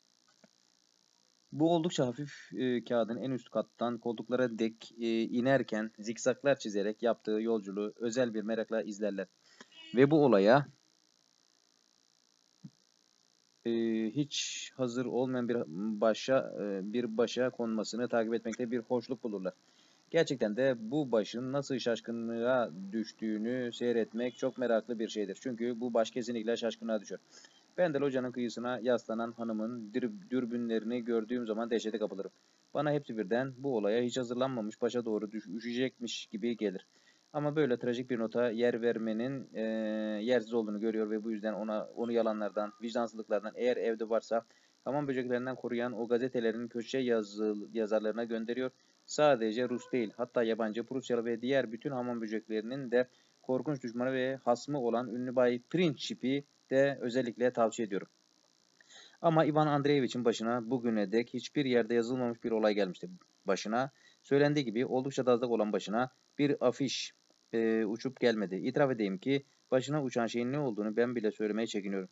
Bu oldukça hafif kağıdın en üst kattan koltuklara dek inerken zikzaklar çizerek yaptığı yolculuğu özel bir merakla izlerler. Ve bu olaya hiç hazır olmayan bir başa konmasını takip etmekte bir hoşluk bulurlar. Gerçekten de bu başın nasıl şaşkınlığa düştüğünü seyretmek çok meraklı bir şeydir. Çünkü bu baş kesinlikle şaşkınlığa düşer. Ben de locanın kıyısına yaslanan hanımın dürbünlerini gördüğüm zaman dehşete kapılırım. Bana hepsi birden bu olaya hiç hazırlanmamış başa doğru düşecekmiş gibi gelir. Ama böyle trajik bir nota yer vermenin yersiz olduğunu görüyor ve bu yüzden onu yalanlardan, vicdansızlıklardan eğer evde varsa hamam böceklerinden koruyan o gazetelerin köşe yazarlarına gönderiyor. Sadece Rus değil, hatta yabancı, Prusyalı ve diğer bütün hamam böceklerinin de korkunç düşmanı ve hasmı olan ünlü Bay Princip'i de özellikle tavsiye ediyorum. Ama Ivan Andreyevich'in başına bugüne dek hiçbir yerde yazılmamış bir olay gelmişti. Başına, söylendiği gibi oldukça dazlak olan başına bir afiş uçup gelmedi. İtiraf edeyim ki başına uçan şeyin ne olduğunu ben bile söylemeye çekiniyorum.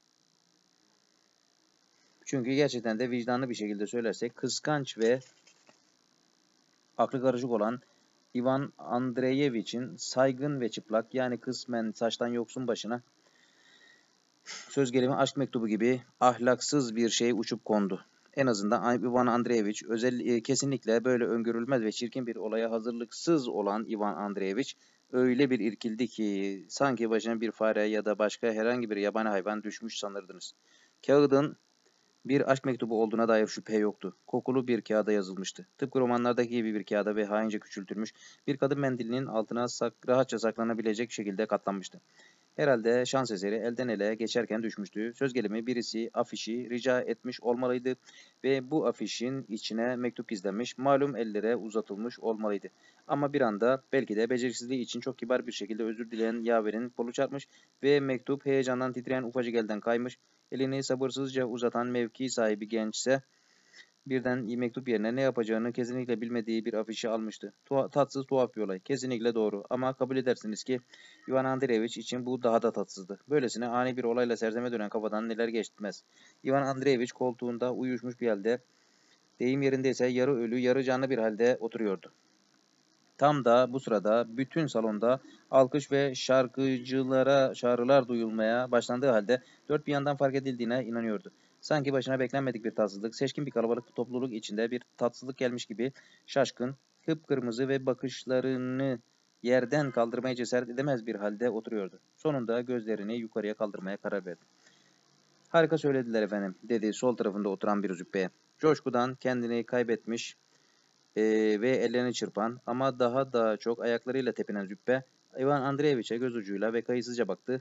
Çünkü gerçekten de vicdanlı bir şekilde söylersek kıskanç ve aklı karışık olan Ivan Andreyevich'in saygın ve çıplak yani kısmen saçtan yoksun başına söz gelimi aşk mektubu gibi ahlaksız bir şey uçup kondu. En azından Ivan Andreyevich kesinlikle böyle öngörülmez ve çirkin bir olaya hazırlıksız olan Ivan Andreyevich öyle bir irkildi ki sanki başına bir fare ya da başka herhangi bir yabani hayvan düşmüş sanırdınız. Kağıdın bir aşk mektubu olduğuna dair şüphe yoktu. Kokulu bir kağıda yazılmıştı. Tıpkı romanlardaki gibi bir kağıda ve haince küçültülmüş bir kadın mendilinin altına rahatça saklanabilecek şekilde katlanmıştı. Herhalde şans eseri elden ele geçerken düşmüştü. Söz gelimi birisi afişi rica etmiş olmalıydı ve bu afişin içine mektup gizlenmiş, malum ellere uzatılmış olmalıydı. Ama bir anda belki de beceriksizliği için çok kibar bir şekilde özür dileyen yaverin kolu çarpmış ve mektup heyecandan titreyen ufacık elden kaymış. Elini sabırsızca uzatan mevki sahibi gençse birden mektup yerine ne yapacağını kesinlikle bilmediği bir afişi almıştı. Tatsız tuhaf bir olay. Kesinlikle doğru. Ama kabul edersiniz ki Ivan Andreevich için bu daha da tatsızdı. Böylesine ani bir olayla serzeme dönen kafadan neler geçmez. Ivan Andreevich koltuğunda uyuşmuş bir halde, deyim yerindeyse yarı ölü yarı canlı bir halde oturuyordu. Tam da bu sırada bütün salonda alkış ve şarkıcılara çağrılar duyulmaya başlandığı halde dört bir yandan fark edildiğine inanıyordu. Sanki başına beklenmedik bir tatsızlık, seçkin bir kalabalık topluluk içinde bir tatsızlık gelmiş gibi şaşkın, kıpkırmızı ve bakışlarını yerden kaldırmaya cesaret edemez bir halde oturuyordu. Sonunda gözlerini yukarıya kaldırmaya karar verdi. Harika söylediler efendim, dedi sol tarafında oturan bir züppeye. Coşkudan kendini kaybetmiş ve ellerini çırpan ama daha da çok ayaklarıyla tepinen züppe Ivan Andreyevich'e göz ucuyla ve kayıtsızca baktı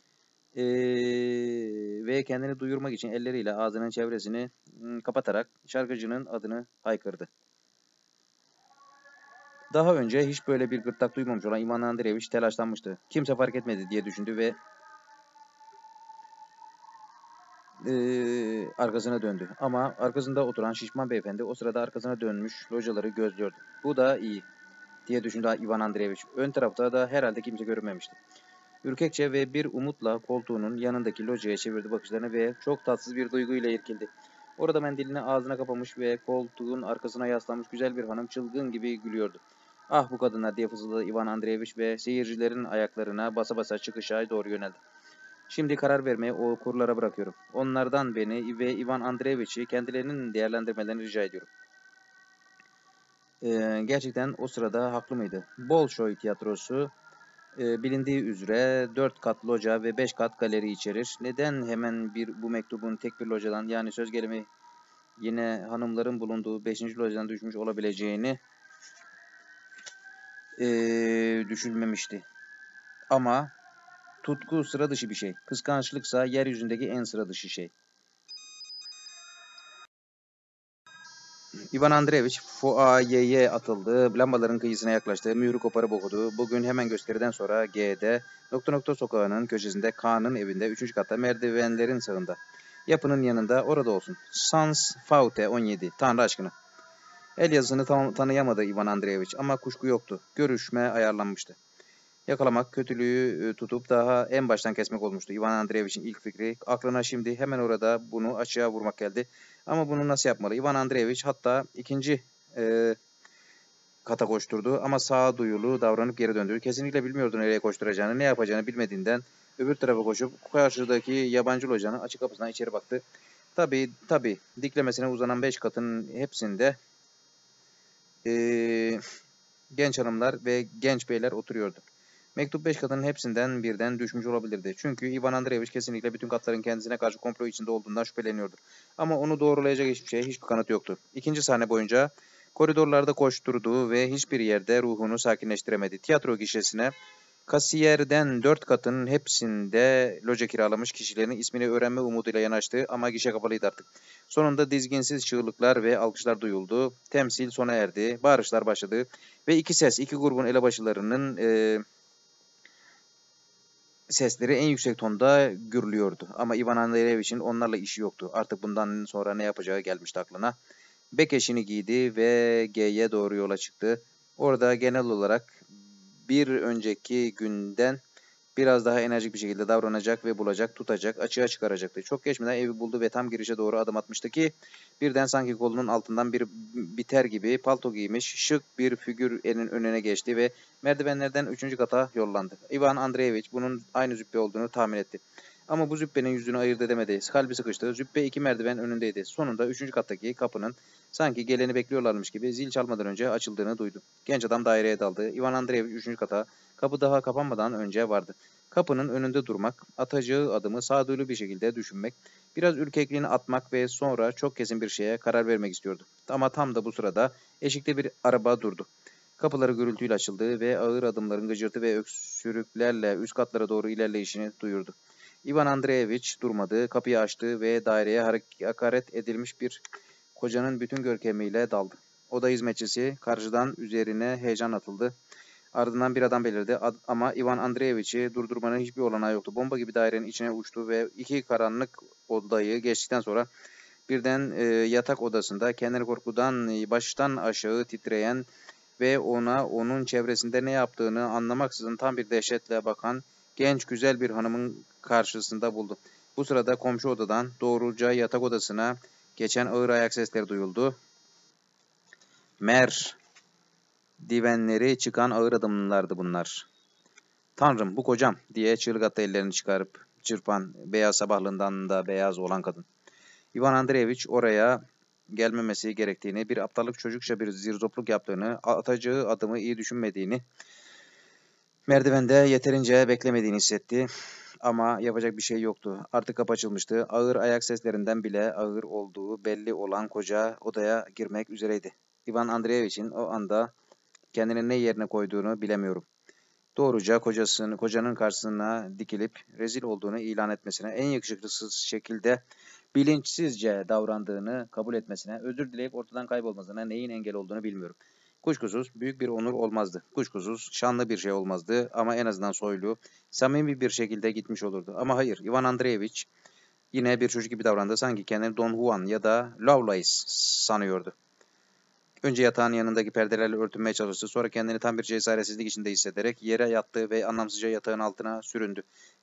ve kendini duyurmak için elleriyle ağzının çevresini kapatarak şarkıcının adını haykırdı. Daha önce hiç böyle bir gırtlak duymamış olan Ivan Andreyevich telaşlanmıştı. Kimse fark etmedi diye düşündü ve arkasına döndü. Ama arkasında oturan şişman beyefendi o sırada arkasına dönmüş locaları gözlüyordu. Bu da iyi diye düşündü Ivan Andreyevich. Ön tarafta da herhalde kimse görünmemişti. Ürkekçe ve bir umutla koltuğunun yanındaki locaya çevirdi bakışlarını ve çok tatsız bir duyguyla irkildi. Orada mendilini ağzına kapamış ve koltuğun arkasına yaslanmış güzel bir hanım çılgın gibi gülüyordu. Ah bu kadınlar diye fısıldadı Ivan Andreevich ve seyircilerin ayaklarına basa basa çıkışa doğru yöneldi. Şimdi karar vermeyi o kurlara bırakıyorum. Onlardan beni ve Ivan Andreevich'i kendilerinin değerlendirmelerini rica ediyorum. Gerçekten o sırada haklı mıydı? Bolşoy tiyatrosu bilindiği üzere 4 kat loca ve 5 kat galeri içerir. Neden hemen bu mektubun tek bir locadan yani söz gelimi yine hanımların bulunduğu 5. locadan düşmüş olabileceğini düşünmemişti. Ama tutku sıra dışı bir şey. Kıskançlıksa yeryüzündeki en sıra dışı şey. Ivan Andreevich fuayeye atıldı. Lambaların kıyısına yaklaştı. Mührü koparıp okudu. Bugün hemen gösteriden sonra G'de sokağının köşesinde K'nın evinde 3. katta merdivenlerin sağında. Yapının yanında orada olsun. Sans Faute 17. Tanrı aşkına. El yazısını tanıyamadı Ivan Andreevich ama kuşku yoktu. Görüşme ayarlanmıştı. Yakalamak, kötülüğü tutup daha en baştan kesmek olmuştu. Ivan Andreevich'in ilk fikri. Aklına şimdi hemen orada bunu açığa vurmak geldi. Ama bunu nasıl yapmalı? Ivan Andreevich hatta ikinci kata koşturdu ama sağduyulu davranıp geri döndü. Kesinlikle bilmiyordu nereye koşturacağını, ne yapacağını bilmediğinden öbür tarafa koşup karşıdaki yabancı locanın açık kapısından içeri baktı. Tabii diklemesine uzanan 5 katın hepsinde genç hanımlar ve genç beyler oturuyordu. Mektup 5 katının hepsinden birden düşmüş olabilirdi. Çünkü Ivan Andreevich kesinlikle bütün katların kendisine karşı komplo içinde olduğundan şüpheleniyordu. Ama onu doğrulayacak hiçbir kanıt yoktu. İkinci sahne boyunca koridorlarda koşturdu ve hiçbir yerde ruhunu sakinleştiremedi. Tiyatro gişesine kasiyerden 4 katın hepsinde loca kiralamış kişilerin ismini öğrenme umuduyla yanaştı ama gişe kapalıydı artık. Sonunda dizginsiz çığlıklar ve alkışlar duyuldu. Temsil sona erdi. Bağırışlar başladı ve iki grubun elebaşılarının sesleri en yüksek tonda gürlüyordu. Ama Ivan Andreevich'in onlarla işi yoktu. Artık bundan sonra ne yapacağı gelmişti aklına. Bekeşini giydi ve G'ye doğru yola çıktı. Orada genel olarak bir önceki günden biraz daha enerjik bir şekilde davranacak ve tutacak, açığa çıkaracaktı. Çok geçmeden evi buldu ve tam girişe doğru adım atmıştı ki birden sanki kolunun altından bir biter gibi palto giymiş şık bir figür elinin önüne geçti ve merdivenlerden 3. kata yollandı. Ivan Andreevich bunun aynı züppe olduğunu tahmin etti. Ama bu züppenin yüzünü ayırt edemedi. Kalbi sıkıştı. Züppe 2 merdiven önündeydi. Sonunda 3. kattaki kapının sanki geleni bekliyorlarmış gibi zil çalmadan önce açıldığını duydu. Genç adam daireye daldı. Ivan Andreevich 3. kata kapı daha kapanmadan önce vardı. Kapının önünde durmak, atacağı adımı sağduyulu bir şekilde düşünmek, biraz ürkekliğini atmak ve sonra çok kesin bir şeye karar vermek istiyordu. Ama tam da bu sırada eşikte bir araba durdu. Kapıları gürültüyle açıldı ve ağır adımların gıcırtı ve öksürüklerle üst katlara doğru ilerleyişini duyurdu. Ivan Andreevich durmadı, kapıyı açtı ve daireye hakaret edilmiş bir kocanın bütün görkemiyle daldı. Oda hizmetçisi karşıdan üzerine heyecan atıldı. Ardından bir adam belirdi ama Ivan Andreevich'i durdurmanın hiçbir olanağı yoktu. Bomba gibi dairenin içine uçtu ve iki karanlık odayı geçtikten sonra birden yatak odasında kendini korkudan baştan aşağı titreyen ve onun çevresinde ne yaptığını anlamaksızın tam bir dehşetle bakan genç güzel bir hanımın karşısında buldu. Bu sırada komşu odadan doğruca yatak odasına geçen ağır ayak sesleri duyuldu. Merdivenleri çıkan ağır adımlardı bunlar. Tanrım bu kocam diye çığlık attı ellerini çıkarıp çırpan beyaz sabahlığından da beyaz olan kadın. Ivan Andreevich oraya gelmemesi gerektiğini, bir aptallık çocukça bir zirzopluk yaptığını, atacağı adımı iyi düşünmediğini, merdivende yeterince beklemediğini hissetti. Ama yapacak bir şey yoktu. Artık kapı açılmıştı. Ağır ayak seslerinden bile ağır olduğu belli olan koca odaya girmek üzereydi. Ivan Andreevich'in o anda kendini ne yerine koyduğunu bilemiyorum. Doğruca kocanın karşısına dikilip rezil olduğunu ilan etmesine, en yakışıklısız şekilde bilinçsizce davrandığını kabul etmesine, özür dileyip ortadan kaybolmasına neyin engel olduğunu bilmiyorum. Kuşkusuz büyük bir onur olmazdı. Kuşkusuz şanlı bir şey olmazdı ama en azından soylu, samimi bir şekilde gitmiş olurdu. Ama hayır, Ivan Andreevich yine bir çocuk gibi davrandı. Sanki kendini Don Juan ya da Lovelace sanıyordu. Önce yatağın yanındaki perdelerle örtünmeye çalıştı. Sonra kendini tam bir cesaretsizlik içinde hissederek yere yattı ve anlamsızca yatağın altına süründü.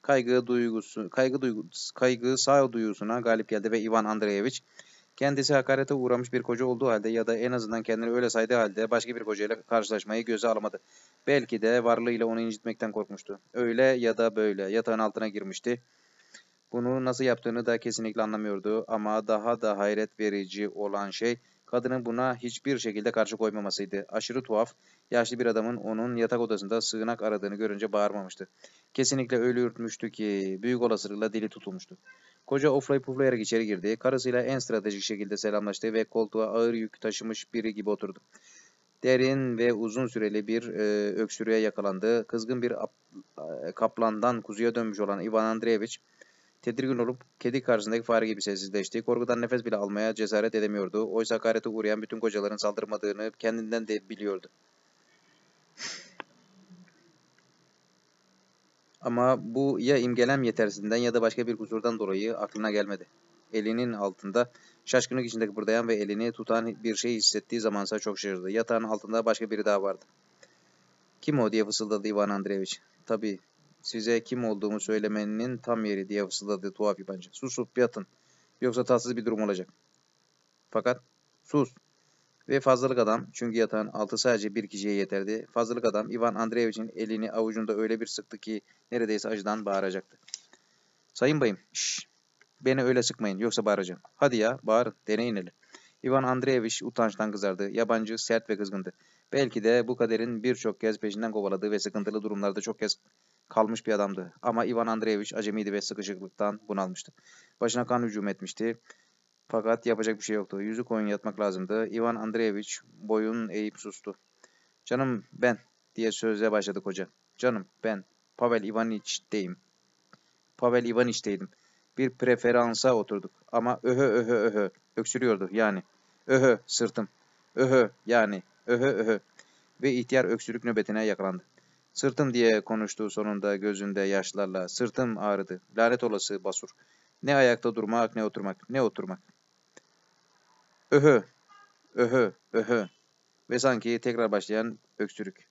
Kaygı sağduyusuna galip geldi ve Ivan Andreevich kendisi hakarete uğramış bir koca olduğu halde ya da en azından kendini öyle saydığı halde başka bir kocayla karşılaşmayı göze alamadı. Belki de varlığıyla onu incitmekten korkmuştu. Öyle ya da böyle yatağın altına girmişti. Bunu nasıl yaptığını da kesinlikle anlamıyordu ama daha da hayret verici olan şey kadının buna hiçbir şekilde karşı koymamasıydı. Aşırı tuhaf, yaşlı bir adamın onun yatak odasında sığınak aradığını görünce bağırmamıştı. Kesinlikle öyle ürkmüştü ki büyük olasılıkla dili tutulmuştu. Koca oflayıp puflayarak içeri girdi. Karısıyla en stratejik şekilde selamlaştı ve koltuğa ağır yük taşımış biri gibi oturdu. Derin ve uzun süreli bir öksürüğe yakalandı. Kızgın bir kaplandan kuzuya dönmüş olan Ivan Andreevich tedirgin olup kedi karşısındaki fare gibi sessizleşti. Korkudan nefes bile almaya cesaret edemiyordu. Oysa hakarete uğrayan bütün kocaların saldırmadığını kendinden de biliyordu. Ama bu ya imgelem yetersizliğinden ya da başka bir kusurdan dolayı aklına gelmedi. Elinin altında şaşkınlık içinde kıpırdayan ve elini tutan bir şey hissettiği zamansa çok şaşırdı. Yatağın altında başka biri daha vardı. "Kim o?" diye fısıldadı Ivan Andreevich. "Tabii, size kim olduğumu söylemenin tam yeri," diye fısıldadı tuhaf yabancı. "Susup yatın, yoksa tatsız bir durum olacak." Fakat sus ve fazlalık adam, çünkü yatağın altı sadece bir kişiye yeterdi. Fazlalık adam Ivan Andreevich'in elini avucunda öyle bir sıktı ki neredeyse acıdan bağıracaktı. "Sayın bayım, şşş, beni öyle sıkmayın yoksa bağıracağım." "Hadi ya, bağırın, deneyin hele." Ivan Andreevich utançtan kızardı. Yabancı, sert ve kızgındı. Belki de bu kaderin birçok kez peşinden kovaladığı ve sıkıntılı durumlarda çok kez kalmış bir adamdı. Ama Ivan Andreevich acemiydi ve sıkışıklıktan bunalmıştı. Başına kan hücum etmişti. Fakat yapacak bir şey yoktu. Yüzü koyun yatmak lazımdı. Ivan Andreevich boyun eğip sustu. "Canım ben," diye söze başladı koca. "Canım ben Pavel Ivanich'teyim. Pavel Ivanich'teydim. Bir preferansa oturduk. Ama öhö öhö öhö öksürüyordu yani. Öhö sırtım. Öhö yani. Öhö öhö." Ve ihtiyar öksürük nöbetine yakalandı. "Sırtım," diye konuştu sonunda gözünde yaşlarla. "Sırtım ağrıdı. Lanet olası basur. Ne ayakta durmak ne oturmak. Ne oturmak. Öhö, öhö, öhö." Ve sanki tekrar başlayan öksürük.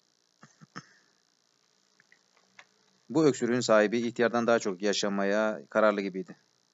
Bu öksürüğün sahibi ihtiyardan daha çok yaşamaya kararlı gibiydi.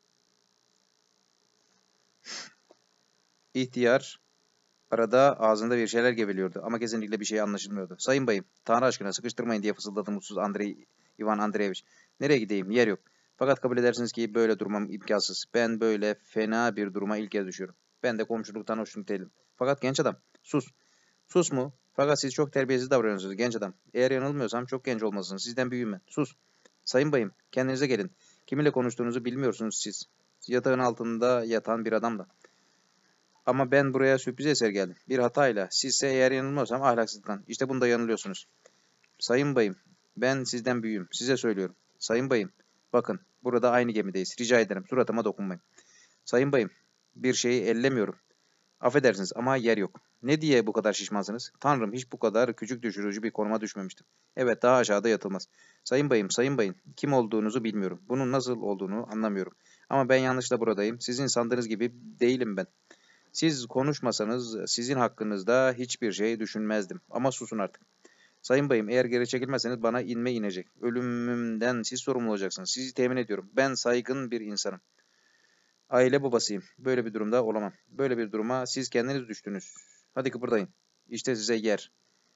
İhtiyar arada ağzında bir şeyler geveliyordu ama kesinlikle bir şey anlaşılmıyordu. "Sayın bayım, Tanrı aşkına sıkıştırmayın," diye fısıldadı mutsuz Ivan Andreevich. "Nereye gideyim? Yer yok. Fakat kabul edersiniz ki böyle durmam imkansız. Ben böyle fena bir duruma ilk kez düşüyorum. Ben de komşuluktan hoşnut değilim. Fakat genç adam, sus. Sus mu? Fakat siz çok terbiyesiz davranıyorsunuz genç adam. Eğer yanılmıyorsam çok genç olmalısınız. Sizden büyüğüm ben. Sus. Sayın bayım, kendinize gelin. Kiminle konuştuğunuzu bilmiyorsunuz siz. Yatağın altında yatan bir adamla. Ama ben buraya sürpriz eser geldim. Bir hatayla. Sizse eğer yanılmıyorsam ahlaksızlıktan. İşte bunda yanılıyorsunuz. Sayın bayım, ben sizden büyüğüm. Size söylüyorum. Sayın bayım, bakın burada aynı gemideyiz. Rica ederim suratıma dokunmayın. Sayın bayım, bir şeyi ellemiyorum. Affedersiniz ama yer yok. Ne diye bu kadar şişmansınız? Tanrım, hiç bu kadar küçük düşürücü bir konuma düşmemiştim. Evet, daha aşağıda yatılmaz. Sayın bayım, sayın bayım, kim olduğunuzu bilmiyorum. Bunun nasıl olduğunu anlamıyorum. Ama ben yanlışla buradayım. Sizin sandığınız gibi değilim ben. Siz konuşmasanız sizin hakkınızda hiçbir şey düşünmezdim. Ama susun artık. Sayın bayım, eğer geri çekilmezseniz bana inme inecek. Ölümümden siz sorumlu olacaksınız. Sizi temin ediyorum. Ben saygın bir insanım. Aile babasıyım. Böyle bir durumda olamam. Böyle bir duruma siz kendiniz düştünüz. Hadi kıpırdayın. İşte size yer.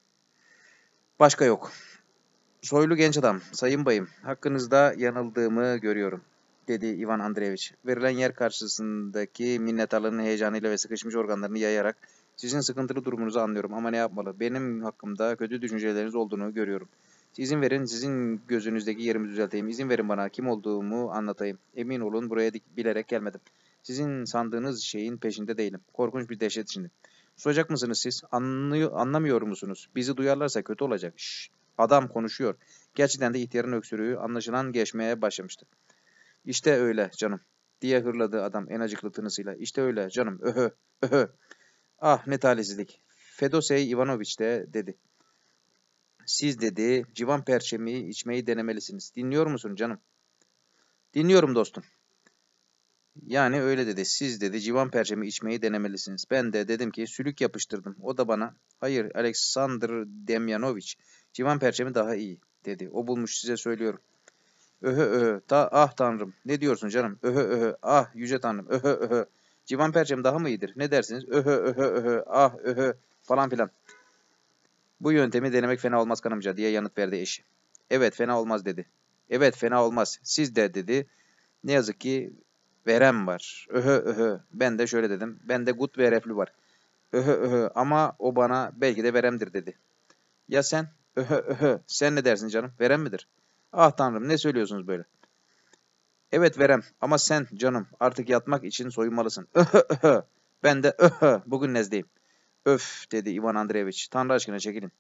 Başka yok. Soylu genç adam, sayın bayım, hakkınızda yanıldığımı görüyorum, dedi Ivan Andreevich. Verilen yer karşısındaki minnettarlığının heyecanıyla ve sıkışmış organlarını yayarak, sizin sıkıntılı durumunuzu anlıyorum ama ne yapmalı? Benim hakkımda kötü düşünceleriniz olduğunu görüyorum. İzin verin, sizin gözünüzdeki yerimi düzelteyim. İzin verin bana kim olduğumu anlatayım. Emin olun buraya bilerek gelmedim. Sizin sandığınız şeyin peşinde değilim. Korkunç bir dehşet içindeyim. Susacak mısınız siz? Anlamıyor musunuz? Bizi duyarlarsa kötü olacak. Şşş. Adam konuşuyor. Gerçekten de ihtiyarın öksürüğü anlaşılan geçmeye başlamıştı. "İşte öyle canım," diye hırladı adam en acıklı tınısıyla. "İşte öyle canım. Öhö, öhö. Ah ne talihsizlik." "Fedosey Ivanoviç de," dedi. "Siz," dedi, "civan perçemi içmeyi denemelisiniz. Dinliyor musun canım?" "Dinliyorum dostum." Yani öyle dedi. Siz dedi civan perçemi içmeyi denemelisiniz. Ben de dedim ki sülük yapıştırdım. O da bana hayır Alexander Demyanovich civan perçemi daha iyi dedi. O bulmuş size söylüyorum. Öhö öhö ah tanrım ne diyorsun canım öhö öhö ah yüce tanrım öhö öhö civan perçem daha mı iyidir ne dersiniz öhö öhö öhö ah öhö falan filan. Bu yöntemi denemek fena olmaz kanımca diye yanıt verdi eşi. Evet fena olmaz dedi. Evet fena olmaz siz de dedi. Ne yazık ki verem var. Öhö öhö ben de şöyle dedim ben de gut ve reflü var. Öhö öhö ama o bana belki de veremdir dedi. Ya sen? Öhö öhö sen ne dersin canım verem midir? Ah tanrım ne söylüyorsunuz böyle? Evet verem ama sen canım artık yatmak için soyunmalısın. Öhö öhö. Ben de öhö bugün nezdeyim. Öf dedi Ivan Andreevich. Tanrı aşkına çekilin.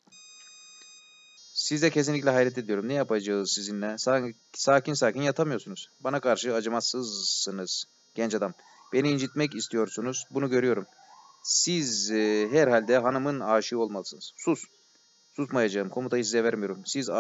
Size kesinlikle hayret ediyorum. Ne yapacağız sizinle? Sakin sakin yatamıyorsunuz. Bana karşı acımasızsınız genç adam. Beni incitmek istiyorsunuz. Bunu görüyorum. Siz herhalde hanımın aşığı olmalısınız. Sus. Susmayacağım. Komutayı size vermiyorum. Siz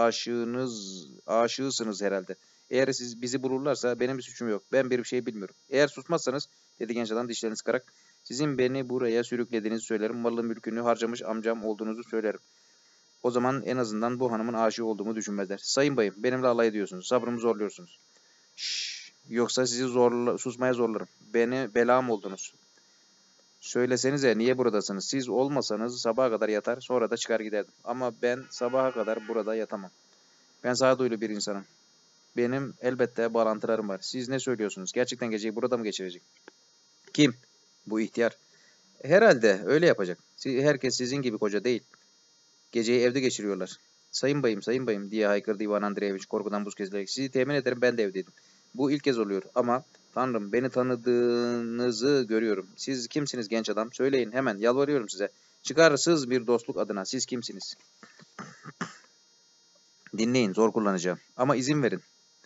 aşığısınız herhalde. Eğer siz bizi bulurlarsa benim bir suçum yok. Ben bir şey bilmiyorum. Eğer susmazsanız, dedi genç adam dişlerini sıkarak, sizin beni buraya sürüklediğinizi söylerim. Malın mülkünü harcamış amcam olduğunuzu söylerim. O zaman en azından bu hanımın aşığı olduğumu düşünmezler. Sayın bayım, benimle alay ediyorsunuz. Sabrımı zorluyorsunuz. Şşş, yoksa sizi susmaya zorlarım. Beni belam oldunuz. Söylesenize niye buradasınız? Siz olmasanız sabaha kadar yatar sonra da çıkar giderdim. Ama ben sabaha kadar burada yatamam. Ben sağduyulu bir insanım. Benim elbette bağlantılarım var. Siz ne söylüyorsunuz? Gerçekten geceyi burada mı geçirecek? Kim? Bu ihtiyar. Herhalde öyle yapacak. Herkes sizin gibi koca değil. Geceyi evde geçiriyorlar. Sayın bayım diye haykırdı Ivan Andreevich korkudan buz kesilerek. Sizi temin ederim ben de evdeydim. Bu ilk kez oluyor ama tanrım beni tanıdığınızı görüyorum. Siz kimsiniz genç adam? Söyleyin hemen yalvarıyorum size. Çıkarsız bir dostluk adına siz kimsiniz? Dinleyin zor kullanacağım ama izin verin.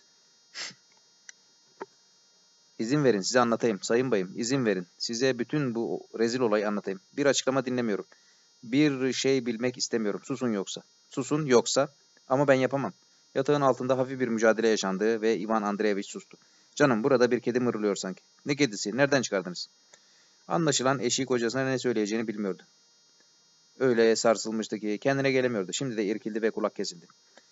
İzin verin size anlatayım sayın bayım izin verin. Size bütün bu rezil olayı anlatayım. Bir açıklama dinlemiyorum. Bir şey bilmek istemiyorum. Susun yoksa. Susun yoksa. Ama ben yapamam. Yatağın altında hafif bir mücadele yaşandı ve Ivan Andreevich sustu. Canım burada bir kedi mırlıyor sanki. Ne kedisi? Nereden çıkardınız? Anlaşılan eşi kocasına ne söyleyeceğini bilmiyordu. Öyle sarsılmıştı ki kendine gelemiyordu. Şimdi de irkildi ve kulak kesildi.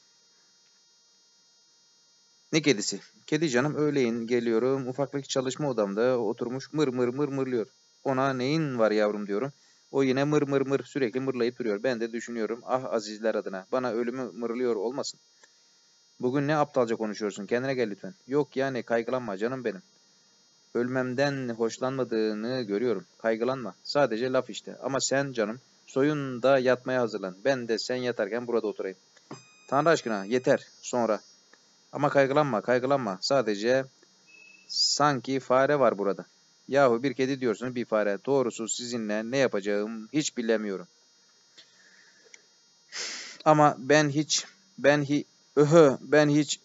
Ne kedisi? Kedi canım öğleyin geliyorum. Ufaklık çalışma odamda oturmuş mır mır mır mırlıyor. Ona neyin var yavrum diyorum. O yine mır mır mır sürekli mırlayıp duruyor. Ben de düşünüyorum ah azizler adına bana ölümü mırlıyor olmasın. Bugün ne aptalca konuşuyorsun kendine gel lütfen. Yok yani kaygılanma canım benim. Ölmemden hoşlanmadığını görüyorum. Kaygılanma. Sadece laf işte. Ama sen canım soyun da yatmaya hazırlan. Ben de sen yatarken burada oturayım. Tanrı aşkına yeter sonra. Ama kaygılanma, kaygılanma. Sadece sanki fare var burada. Yahu bir kedi diyorsun bir fare. Doğrusu sizinle ne yapacağım hiç bilemiyorum. Ama ben hiç,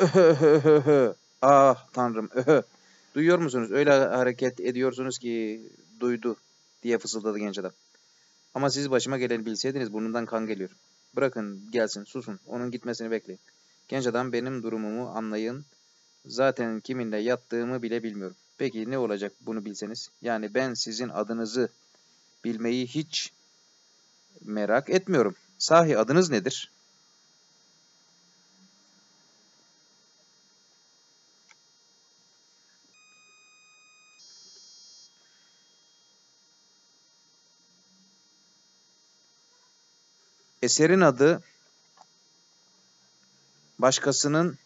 ah tanrım, Duyuyor musunuz? Öyle hareket ediyorsunuz ki duydu diye fısıldadı genç adam. Ama siz başıma geleni bilseydiniz burnundan kan geliyor. Bırakın gelsin, susun. Onun gitmesini bekleyin. Genç adam benim durumumu anlayın. Zaten kiminle yattığımı bile bilmiyorum. Peki ne olacak bunu bilseniz? Yani ben sizin adınızı bilmeyi hiç merak etmiyorum. Sahi adınız nedir? Eserin adı başkasının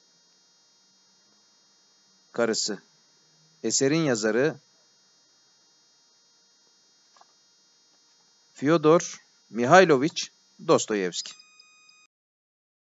karısı. Eserin yazarı Fyodor Mihailovich Dostoyevski.